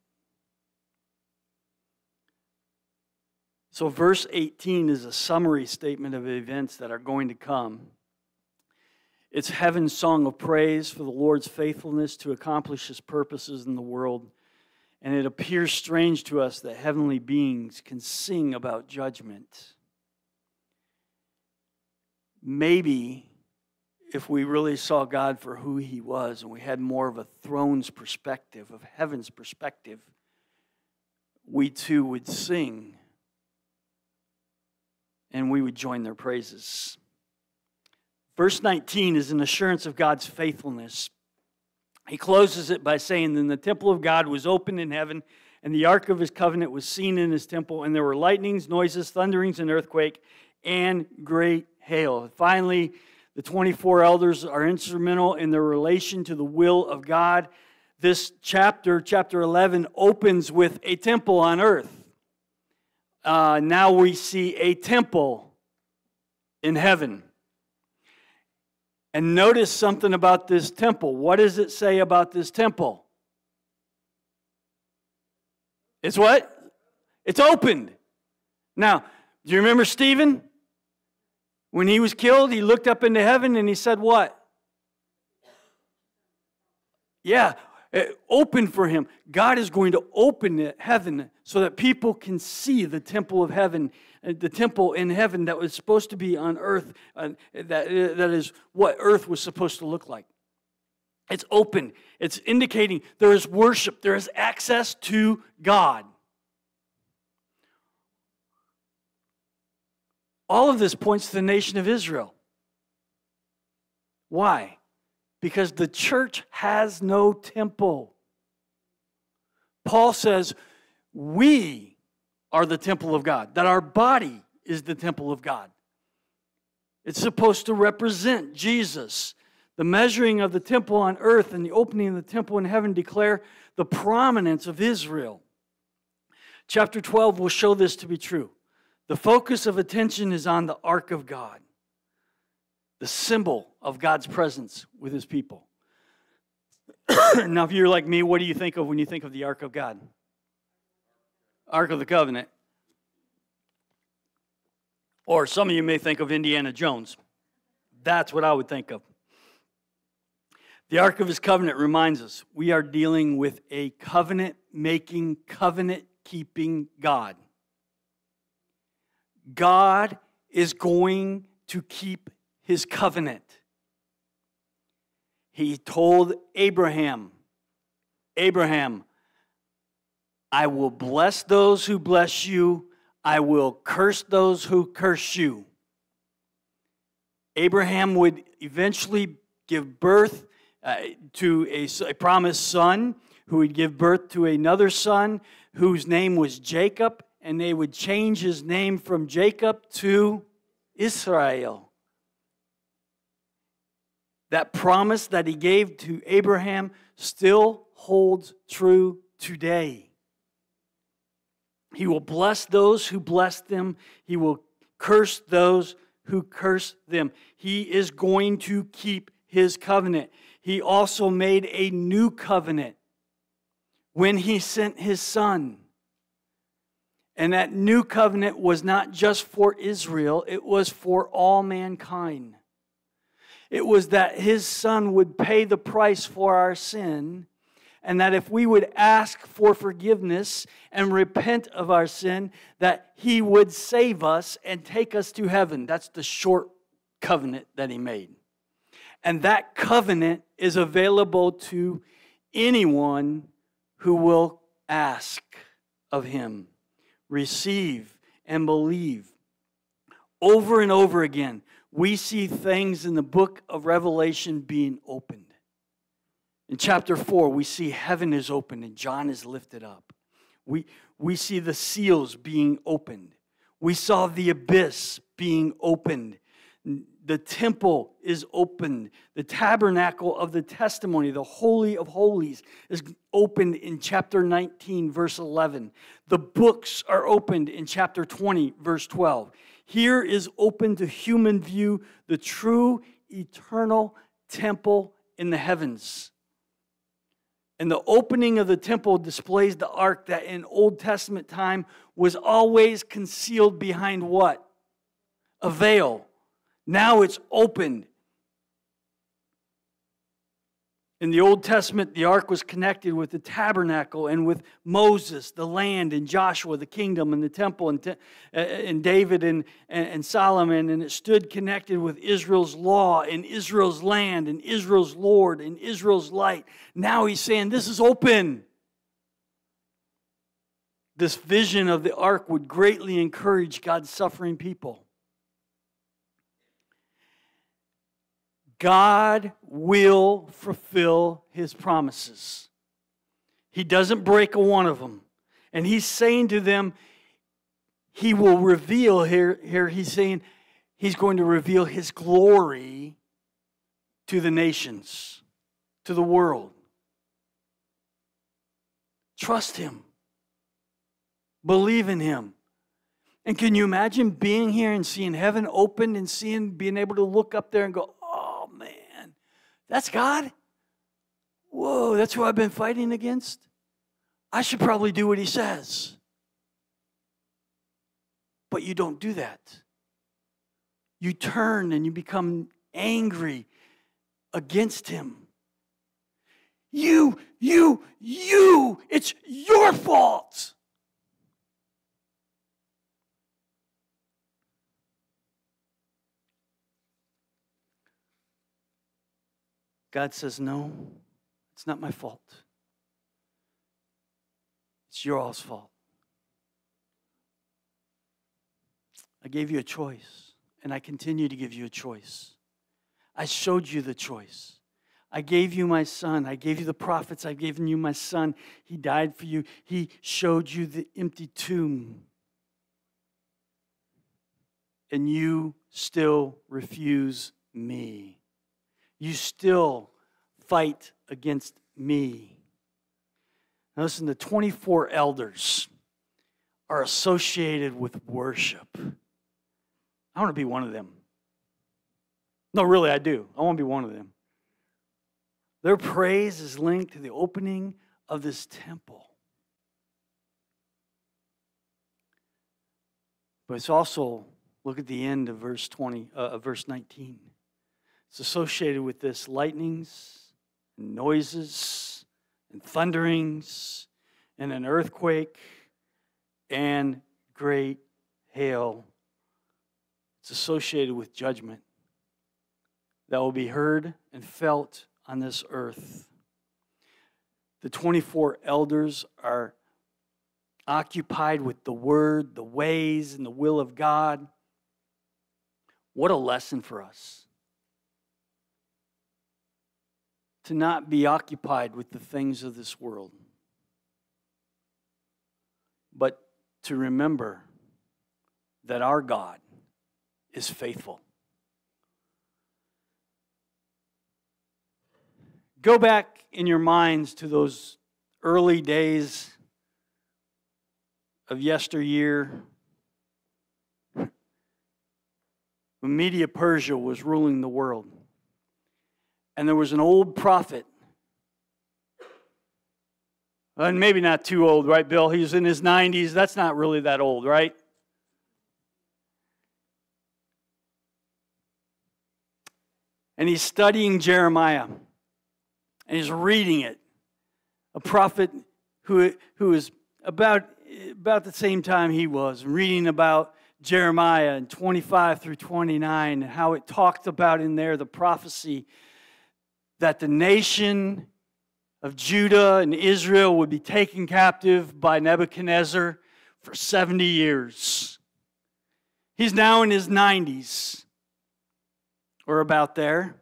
So verse eighteen is a summary statement of events that are going to come. It's heaven's song of praise for the Lord's faithfulness to accomplish His purposes in the world. And it appears strange to us that heavenly beings can sing about judgment. Maybe if we really saw God for who He was and we had more of a throne's perspective, of heaven's perspective, we too would sing and we would join their praises. Verse nineteen is an assurance of God's faithfulness. He closes it by saying, "Then the temple of God was opened in heaven, and the ark of His covenant was seen in His temple, and there were lightnings, noises, thunderings, and earthquake, and great hail." Finally, the twenty-four elders are instrumental in their relation to the will of God. This chapter, chapter eleven, opens with a temple on earth. Uh, now we see a temple in heaven. And notice something about this temple. What does it say about this temple? It's what? It's opened. Now, do you remember Stephen? When he was killed, he looked up into heaven and he said what? Yeah, open for him. God is going to open heaven so that people can see the temple of heaven, the temple in heaven that was supposed to be on earth, uh, that, that is what earth was supposed to look like. It's open. It's indicating there is worship. There is access to God. All of this points to the nation of Israel. Why? Because the church has no temple. Paul says, we are the temple of God, that our body is the temple of God. It's supposed to represent Jesus. The measuring of the temple on earth and the opening of the temple in heaven declare the prominence of Israel. Chapter twelve will show this to be true. The focus of attention is on the ark of God, the symbol of God's presence with His people. Now, if you're like me, what do you think of when you think of the ark of God? Ark of the Covenant. Or some of you may think of Indiana Jones. That's what I would think of. The Ark of His Covenant reminds us we are dealing with a covenant-making, covenant-keeping God. God is going to keep His covenant. He told Abraham, Abraham, I will bless those who bless you. I will curse those who curse you. Abraham would eventually give birth uh, to a, a promised son who would give birth to another son whose name was Jacob, and they would change his name from Jacob to Israel. That promise that he gave to Abraham still holds true today. He will bless those who bless them. He will curse those who curse them. He is going to keep His covenant. He also made a new covenant when He sent His Son. And that new covenant was not just for Israel, it was for all mankind. It was that His Son would pay the price for our sin, and that if we would ask for forgiveness and repent of our sin, that He would save us and take us to heaven. That's the short covenant that He made. And that covenant is available to anyone who will ask of Him, receive, and believe. Over and over again, we see things in the book of Revelation being opened. In chapter four, we see heaven is opened and John is lifted up. We, we see the seals being opened. We saw the abyss being opened. The temple is opened. The tabernacle of the testimony, the Holy of Holies, is opened in chapter nineteen, verse eleven. The books are opened in chapter twenty, verse twelve. Here is open to human view the true eternal temple in the heavens. And the opening of the temple displays the ark that in Old Testament time was always concealed behind what? A veil. Now it's opened. In the Old Testament, the ark was connected with the tabernacle and with Moses, the land, and Joshua, the kingdom, and the temple, and, te- and David and, and, and Solomon. And it stood connected with Israel's law and Israel's land and Israel's Lord and Israel's light. Now He's saying, this is open. This vision of the ark would greatly encourage God's suffering people. God will fulfill His promises. He doesn't break a one of them. And He's saying to them, He will reveal, here, here He's saying, He's going to reveal His glory to the nations, to the world. Trust Him. Believe in Him. And can you imagine being here and seeing heaven opened and seeing, being able to look up there and go, oh man, that's God? Whoa, that's who I've been fighting against? I should probably do what He says. But you don't do that. You turn and you become angry against Him. You, you, you, it's your fault. God says, no, it's not my fault. It's your all's fault. I gave you a choice, and I continue to give you a choice. I showed you the choice. I gave you my Son. I gave you the prophets. I've given you my Son. He died for you. He showed you the empty tomb. And you still refuse me. You still fight against me. Now listen, the twenty-four elders are associated with worship. I want to be one of them. No, really, I do. I want to be one of them. Their praise is linked to the opening of this temple. But it's also, look at the end of verse twenty, uh, verse nineteen. It's associated with this lightnings, and noises, and thunderings, and an earthquake, and great hail. It's associated with judgment that will be heard and felt on this earth. The twenty-four elders are occupied with the word, the ways, and the will of God. What a lesson for us. To not be occupied with the things of this world, but to remember that our God is faithful. Go back in your minds to those early days of yesteryear when Media Persia was ruling the world. And there was an old prophet. And maybe not too old, right, Bill? He was in his nineties. That's not really that old, right? And he's studying Jeremiah. And he's reading it a prophet who, who was about, about the same time he was, reading about Jeremiah in twenty-five through twenty-nine, and how it talked about in there the prophecy that the nation of Judah and Israel would be taken captive by Nebuchadnezzar for seventy years. He's now in his nineties, or about there,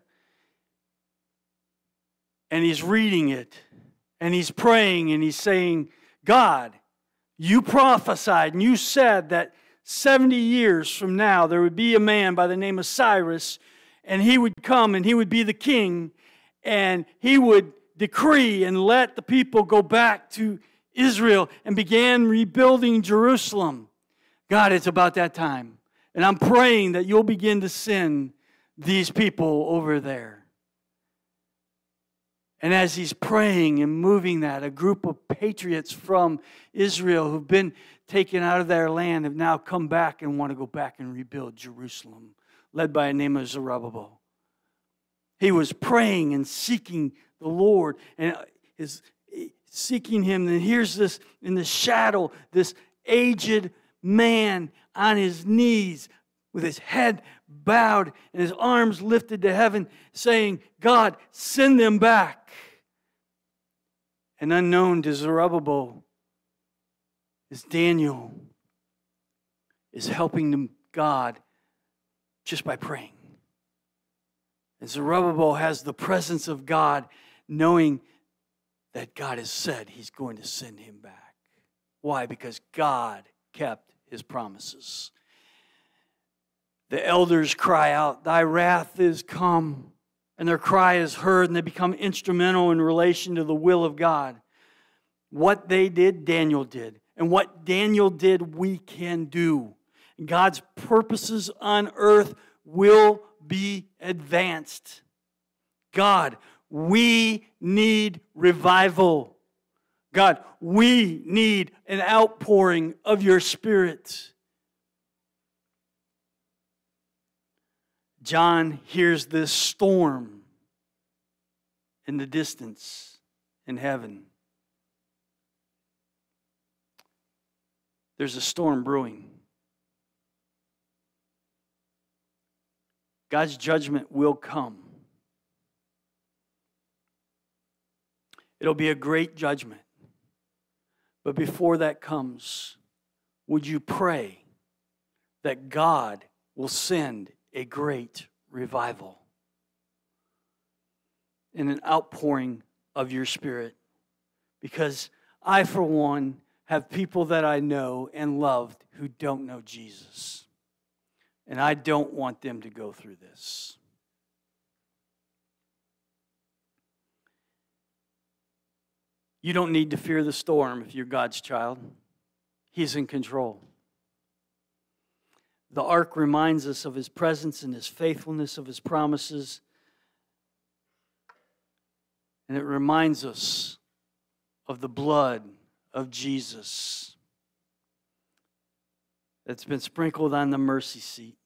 and he's reading it, and he's praying, and he's saying, God, you prophesied, and you said that seventy years from now, there would be a man by the name of Cyrus, and he would come and he would be the king, and he would decree and let the people go back to Israel and began rebuilding Jerusalem. God, it's about that time. And I'm praying that you'll begin to send these people over there. And as he's praying and moving that, a group of patriots from Israel who've been taken out of their land have now come back and want to go back and rebuild Jerusalem, led by a name of Zerubbabel. He was praying and seeking the Lord and is seeking him. And here's this in the shadow, this aged man on his knees with his head bowed and his arms lifted to heaven, saying, God, send them back. And unknown to Zerubbabel is Daniel is helping them, God, just by praying. And Zerubbabel has the presence of God, knowing that God has said he's going to send him back. Why? Because God kept his promises. The elders cry out, thy wrath is come. And their cry is heard, and they become instrumental in relation to the will of God. What they did, Daniel did. And what Daniel did, we can do. God's purposes on earth will be advanced. God, we need revival. God, we need an outpouring of your Spirit. John hears this storm in the distance in heaven. There's a storm brewing. God's judgment will come. It'll be a great judgment. But before that comes, would you pray that God will send a great revival and an outpouring of your Spirit? Because I, for one, have people that I know and loved who don't know Jesus. And I don't want them to go through this. You don't need to fear the storm if you're God's child. He's in control. The ark reminds us of his presence and his faithfulness, of his promises. And it reminds us of the blood of Jesus that's been sprinkled on the mercy seat.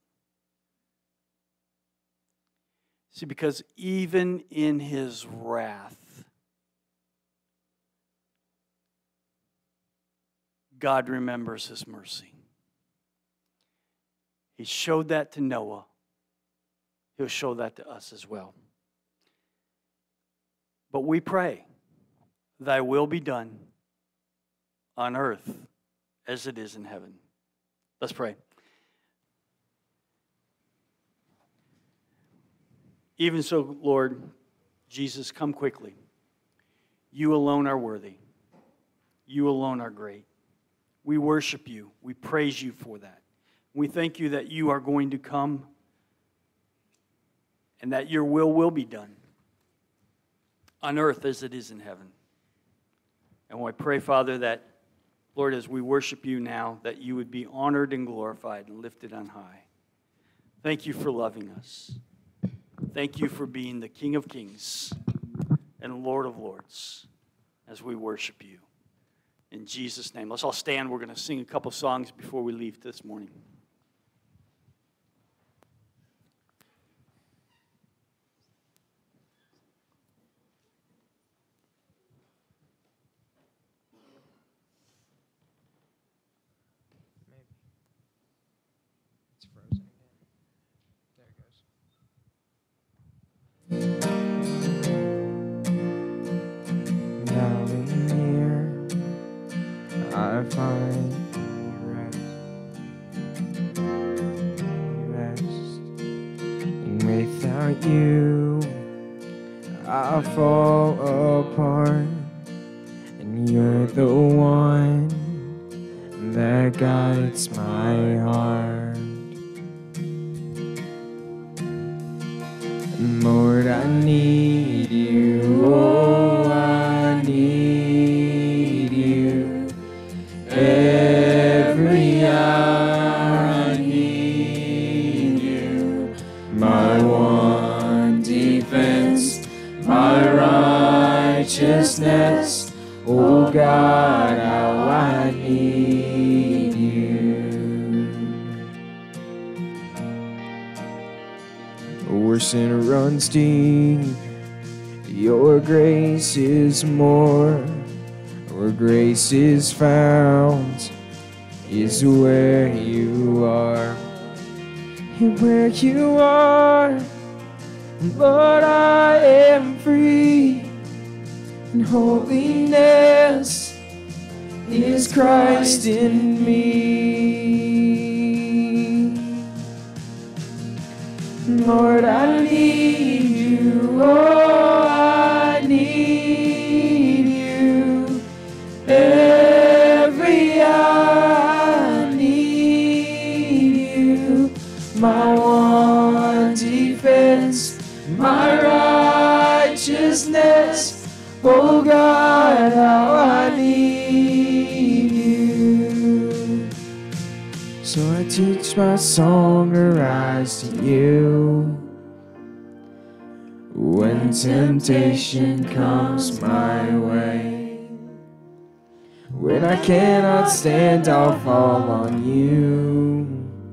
See, because even in his wrath, God remembers his mercy. He showed that to Noah. He'll show that to us as well. But we pray, thy will be done on earth as it is in heaven. Let's pray. Even so, Lord Jesus, come quickly. You alone are worthy. You alone are great. We worship you. We praise you for that. We thank you that you are going to come and that your will will be done on earth as it is in heaven. And I pray, Father, that, Lord, as we worship you now, that you would be honored and glorified and lifted on high. Thank you for loving us. Thank you for being the King of Kings and Lord of Lords as we worship you. In Jesus' name. Let's all stand. We're going to sing a couple songs before we leave this morning. without you, I fall apart. And you're the one that guides my heart. Lord, I need you, oh, I need you. Every hour I need you. My one defense, my righteousness. Oh God, how I need you. Where sin runs deep, your grace is more. Where grace is found is where you are. And where you are, Lord, I am free. And holiness is Christ in me. Lord, I need you, oh, I need you. Every hour I need you. My one defense, my righteousness. Oh God, how I need you. So I teach my song to rise to you. When temptation comes my way, when I cannot stand, I'll fall on you.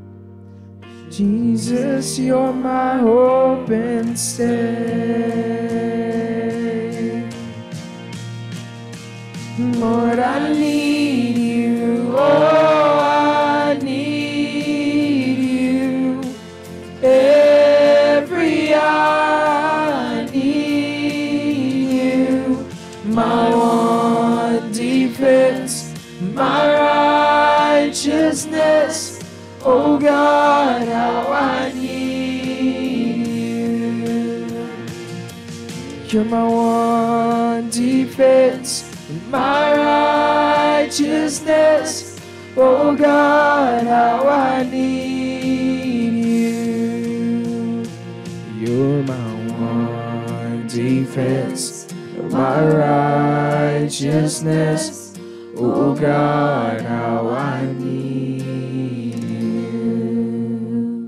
Jesus, you're my hope and stay. Lord, I need you, oh, I need you. Every hour I need you. My one defense, my righteousness. Oh God, how I need you. You're my one defense, my righteousness. Oh God, how I need you. You're my one defense, my righteousness. Oh God, how I need you.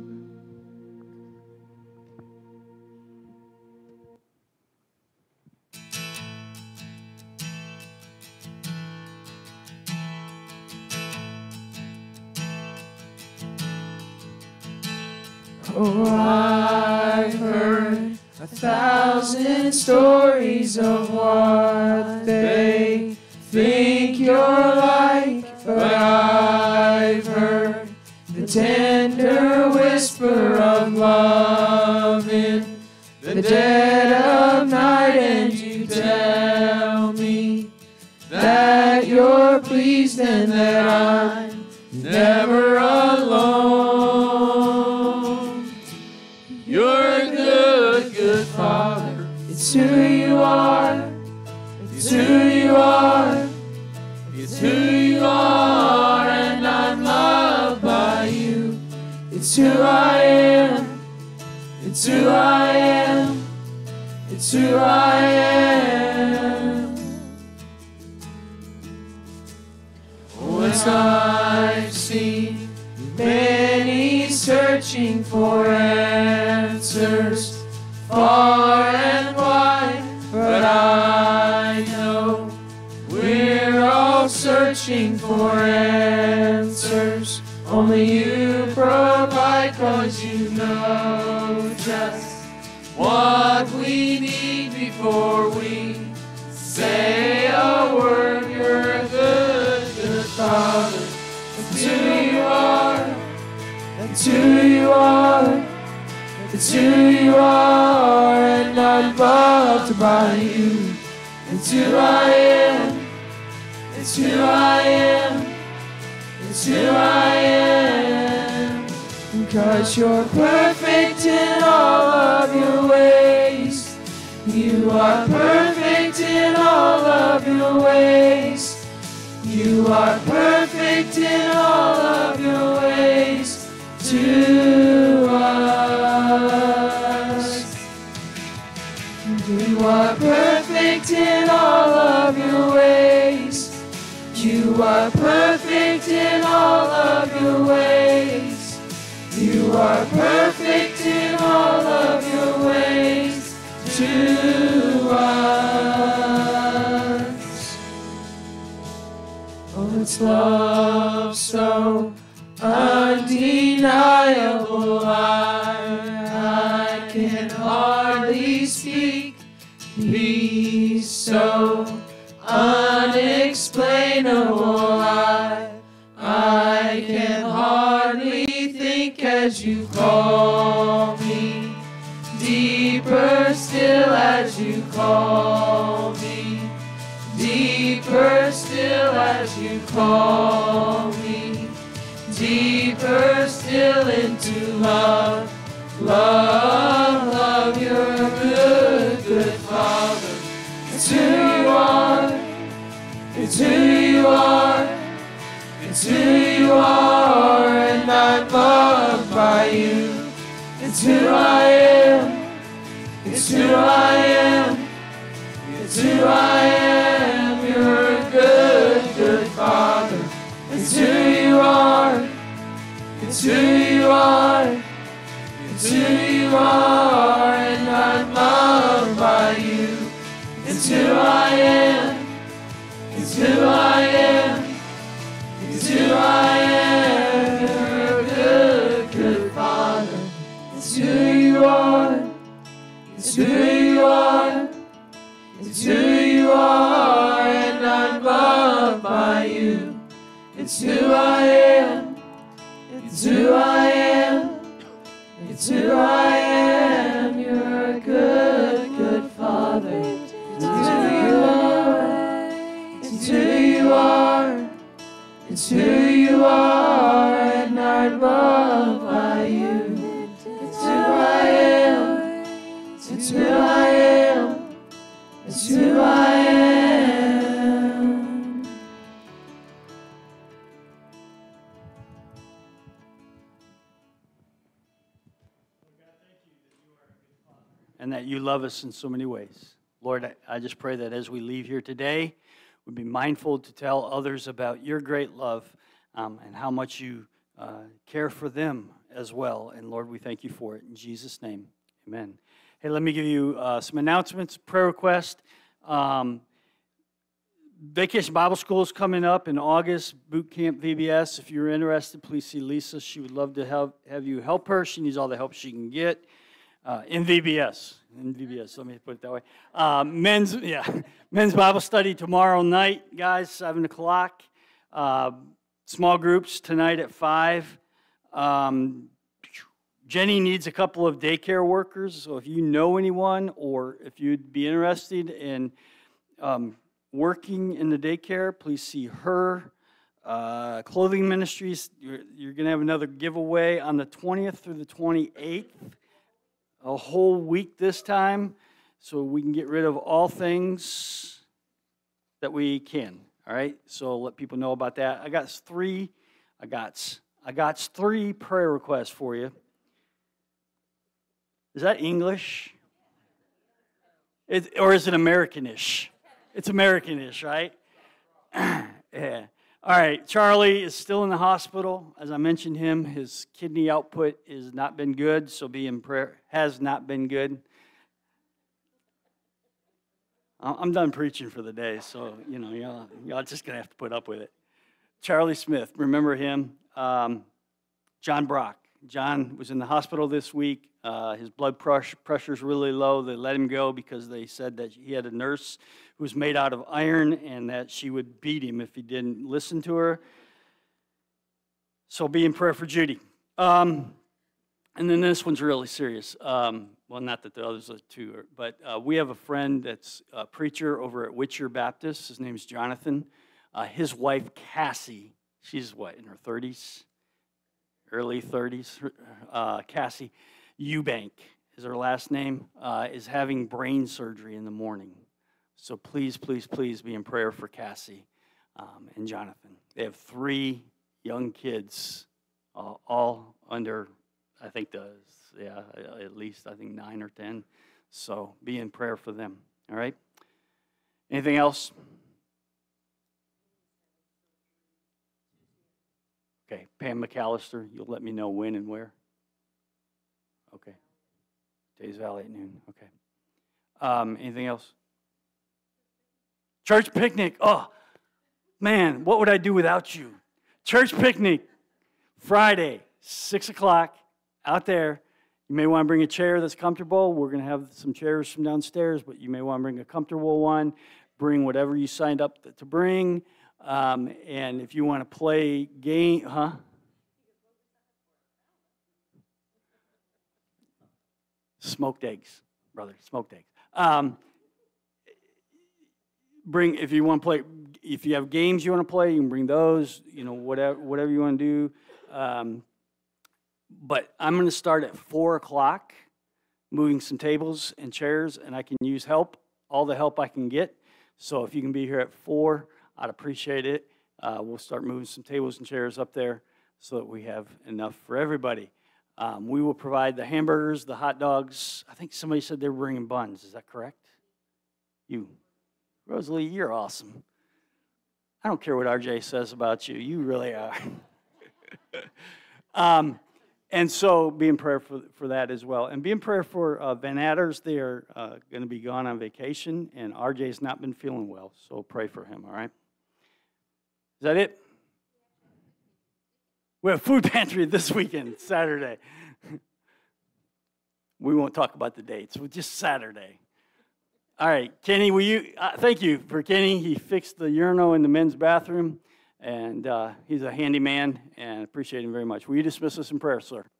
Oh, I've heard a thousand stories of what they think you're like, but I've heard the tender whisper of love in the dead of night, and you tell me that you're pleased and that I'm never alone. You're a good, good Father. It's who you are. It's who you are. It's who you are, and I'm loved by you. It's who I am. It's who I am. It's who I am. Once I've seen many searching for answers far and wide, but I know we're all searching for answers. Only you provide, 'cause you know just what we need before we say a word. You're a good, good Father. That's who you are. That's who you are. It's who you are, and I'm loved by you. It's who I am. It's who I am. It's who I am. Because you're perfect in all of your ways. You are perfect in all of your ways. You are perfect in all of your ways to us. You are perfect in all of your ways. You are perfect in all of your ways. You are perfect in all of your ways to us. Oh, it's love so undeniable, I, I can hardly speak. Peace so unexplainable, I, I can hardly think as you call me. Deeper still as you call me. Deeper still as you call me. Deeper still into love. Love, love, you're a good, good Father. It's who you are. It's who you are. It's who you are, and I'm loved by you. It's who I am. It's who I am. It's who I am. You're a good, good Father. It's who you are. It's who you are. It's who you are, and I'm loved by you. It's who I am. It's who I am. It's who I am. You're a good, good Father. It's who you are. It's who you are. It's who you are, and I'm loved by you. It's who I am. It's who I am. It's who I am. You're a good, good Father. It's who you are. It's who you are. It's who you are, and I'm loved by you. It's who I am. It's who I am. It's who I am. And that you love us in so many ways. Lord, I, I just pray that as we leave here today, we'd be mindful to tell others about your great love um, and how much you uh, care for them as well. And Lord, we thank you for it. In Jesus' name, amen. Hey, let me give you uh, some announcements, prayer request. Um, Vacation Bible School is coming up in August, Boot Camp V B S. If you're interested, please see Lisa. She would love to have, have you help her. She needs all the help she can get. Uh, in V B S, in V B S, let me put it that way. Uh, men's, yeah, men's Bible study tomorrow night, guys, seven o'clock. Uh, small groups tonight at five. Um, Jenny needs a couple of daycare workers, so if you know anyone or if you'd be interested in um, working in the daycare, please see her. Uh, Clothing Ministries, you're, you're going to have another giveaway on the twentieth through the twenty-eighth. A whole week this time, so we can get rid of all things that we can. All right, so let people know about that. I got three. I got. I got three prayer requests for you. Is that English? It, or is it Americanish? It's Americanish, right? Yeah. All right, Charlie is still in the hospital. As I mentioned him, his kidney output has not been good, so be in prayer. Has not been good. I'm done preaching for the day, so, you know, y'all, y'all just going to have to put up with it. Charlie Smith, remember him? Um, John Brock. John was in the hospital this week. Uh, his blood pressure is really low. They let him go because they said that he had a nurse who was made out of iron and that she would beat him if he didn't listen to her. So be in prayer for Judy. Um, and then this one's really serious. Um, well, not that the others are too, are, but uh, we have a friend that's a preacher over at Whittier Baptist. His name's Jonathan. Uh, his wife, Cassie, she's what, in her thirties? Early thirties, uh, Cassie Eubank is her last name, uh, is having brain surgery in the morning. So please, please, please be in prayer for Cassie um, and Jonathan. They have three young kids, uh, all under, I think, the, yeah, at least, I think, nine or ten. So be in prayer for them, all right? Anything else? Okay, Pam McAllister, you'll let me know when and where? Okay. Days Valley at noon, okay. Um, anything else? Church picnic. Oh, man, what would I do without you? Church picnic, Friday, six o'clock, out there. You may want to bring a chair that's comfortable. We're going to have some chairs from downstairs, but you may want to bring a comfortable one. Bring whatever you signed up to bring. Um, and if you want to play game, huh? Smoked eggs, brother, smoked eggs. Um, bring, if you want to play, if you have games you want to play, you can bring those, you know, whatever, whatever you want to do. Um, but I'm going to start at four o'clock, moving some tables and chairs, and I can use help, all the help I can get. So if you can be here at four, I'd appreciate it. Uh, we'll start moving some tables and chairs up there so that we have enough for everybody. Um, we will provide the hamburgers, the hot dogs. I think somebody said they were bringing buns. Is that correct? You. Rosalie, you're awesome. I don't care what R J says about you. You really are. um, and so be in prayer for, for that as well. And be in prayer for uh, Van Adders. They are uh, going to be gone on vacation, and R J's not been feeling well, so pray for him, all right? Is that it? We have food pantry this weekend, Saturday. We won't talk about the dates. We're just Saturday. All right, Kenny, will you? Uh, thank you for Kenny. He fixed the urinal in the men's bathroom, and uh, he's a handy man, and appreciate him very much. Will you dismiss us in prayer, sir?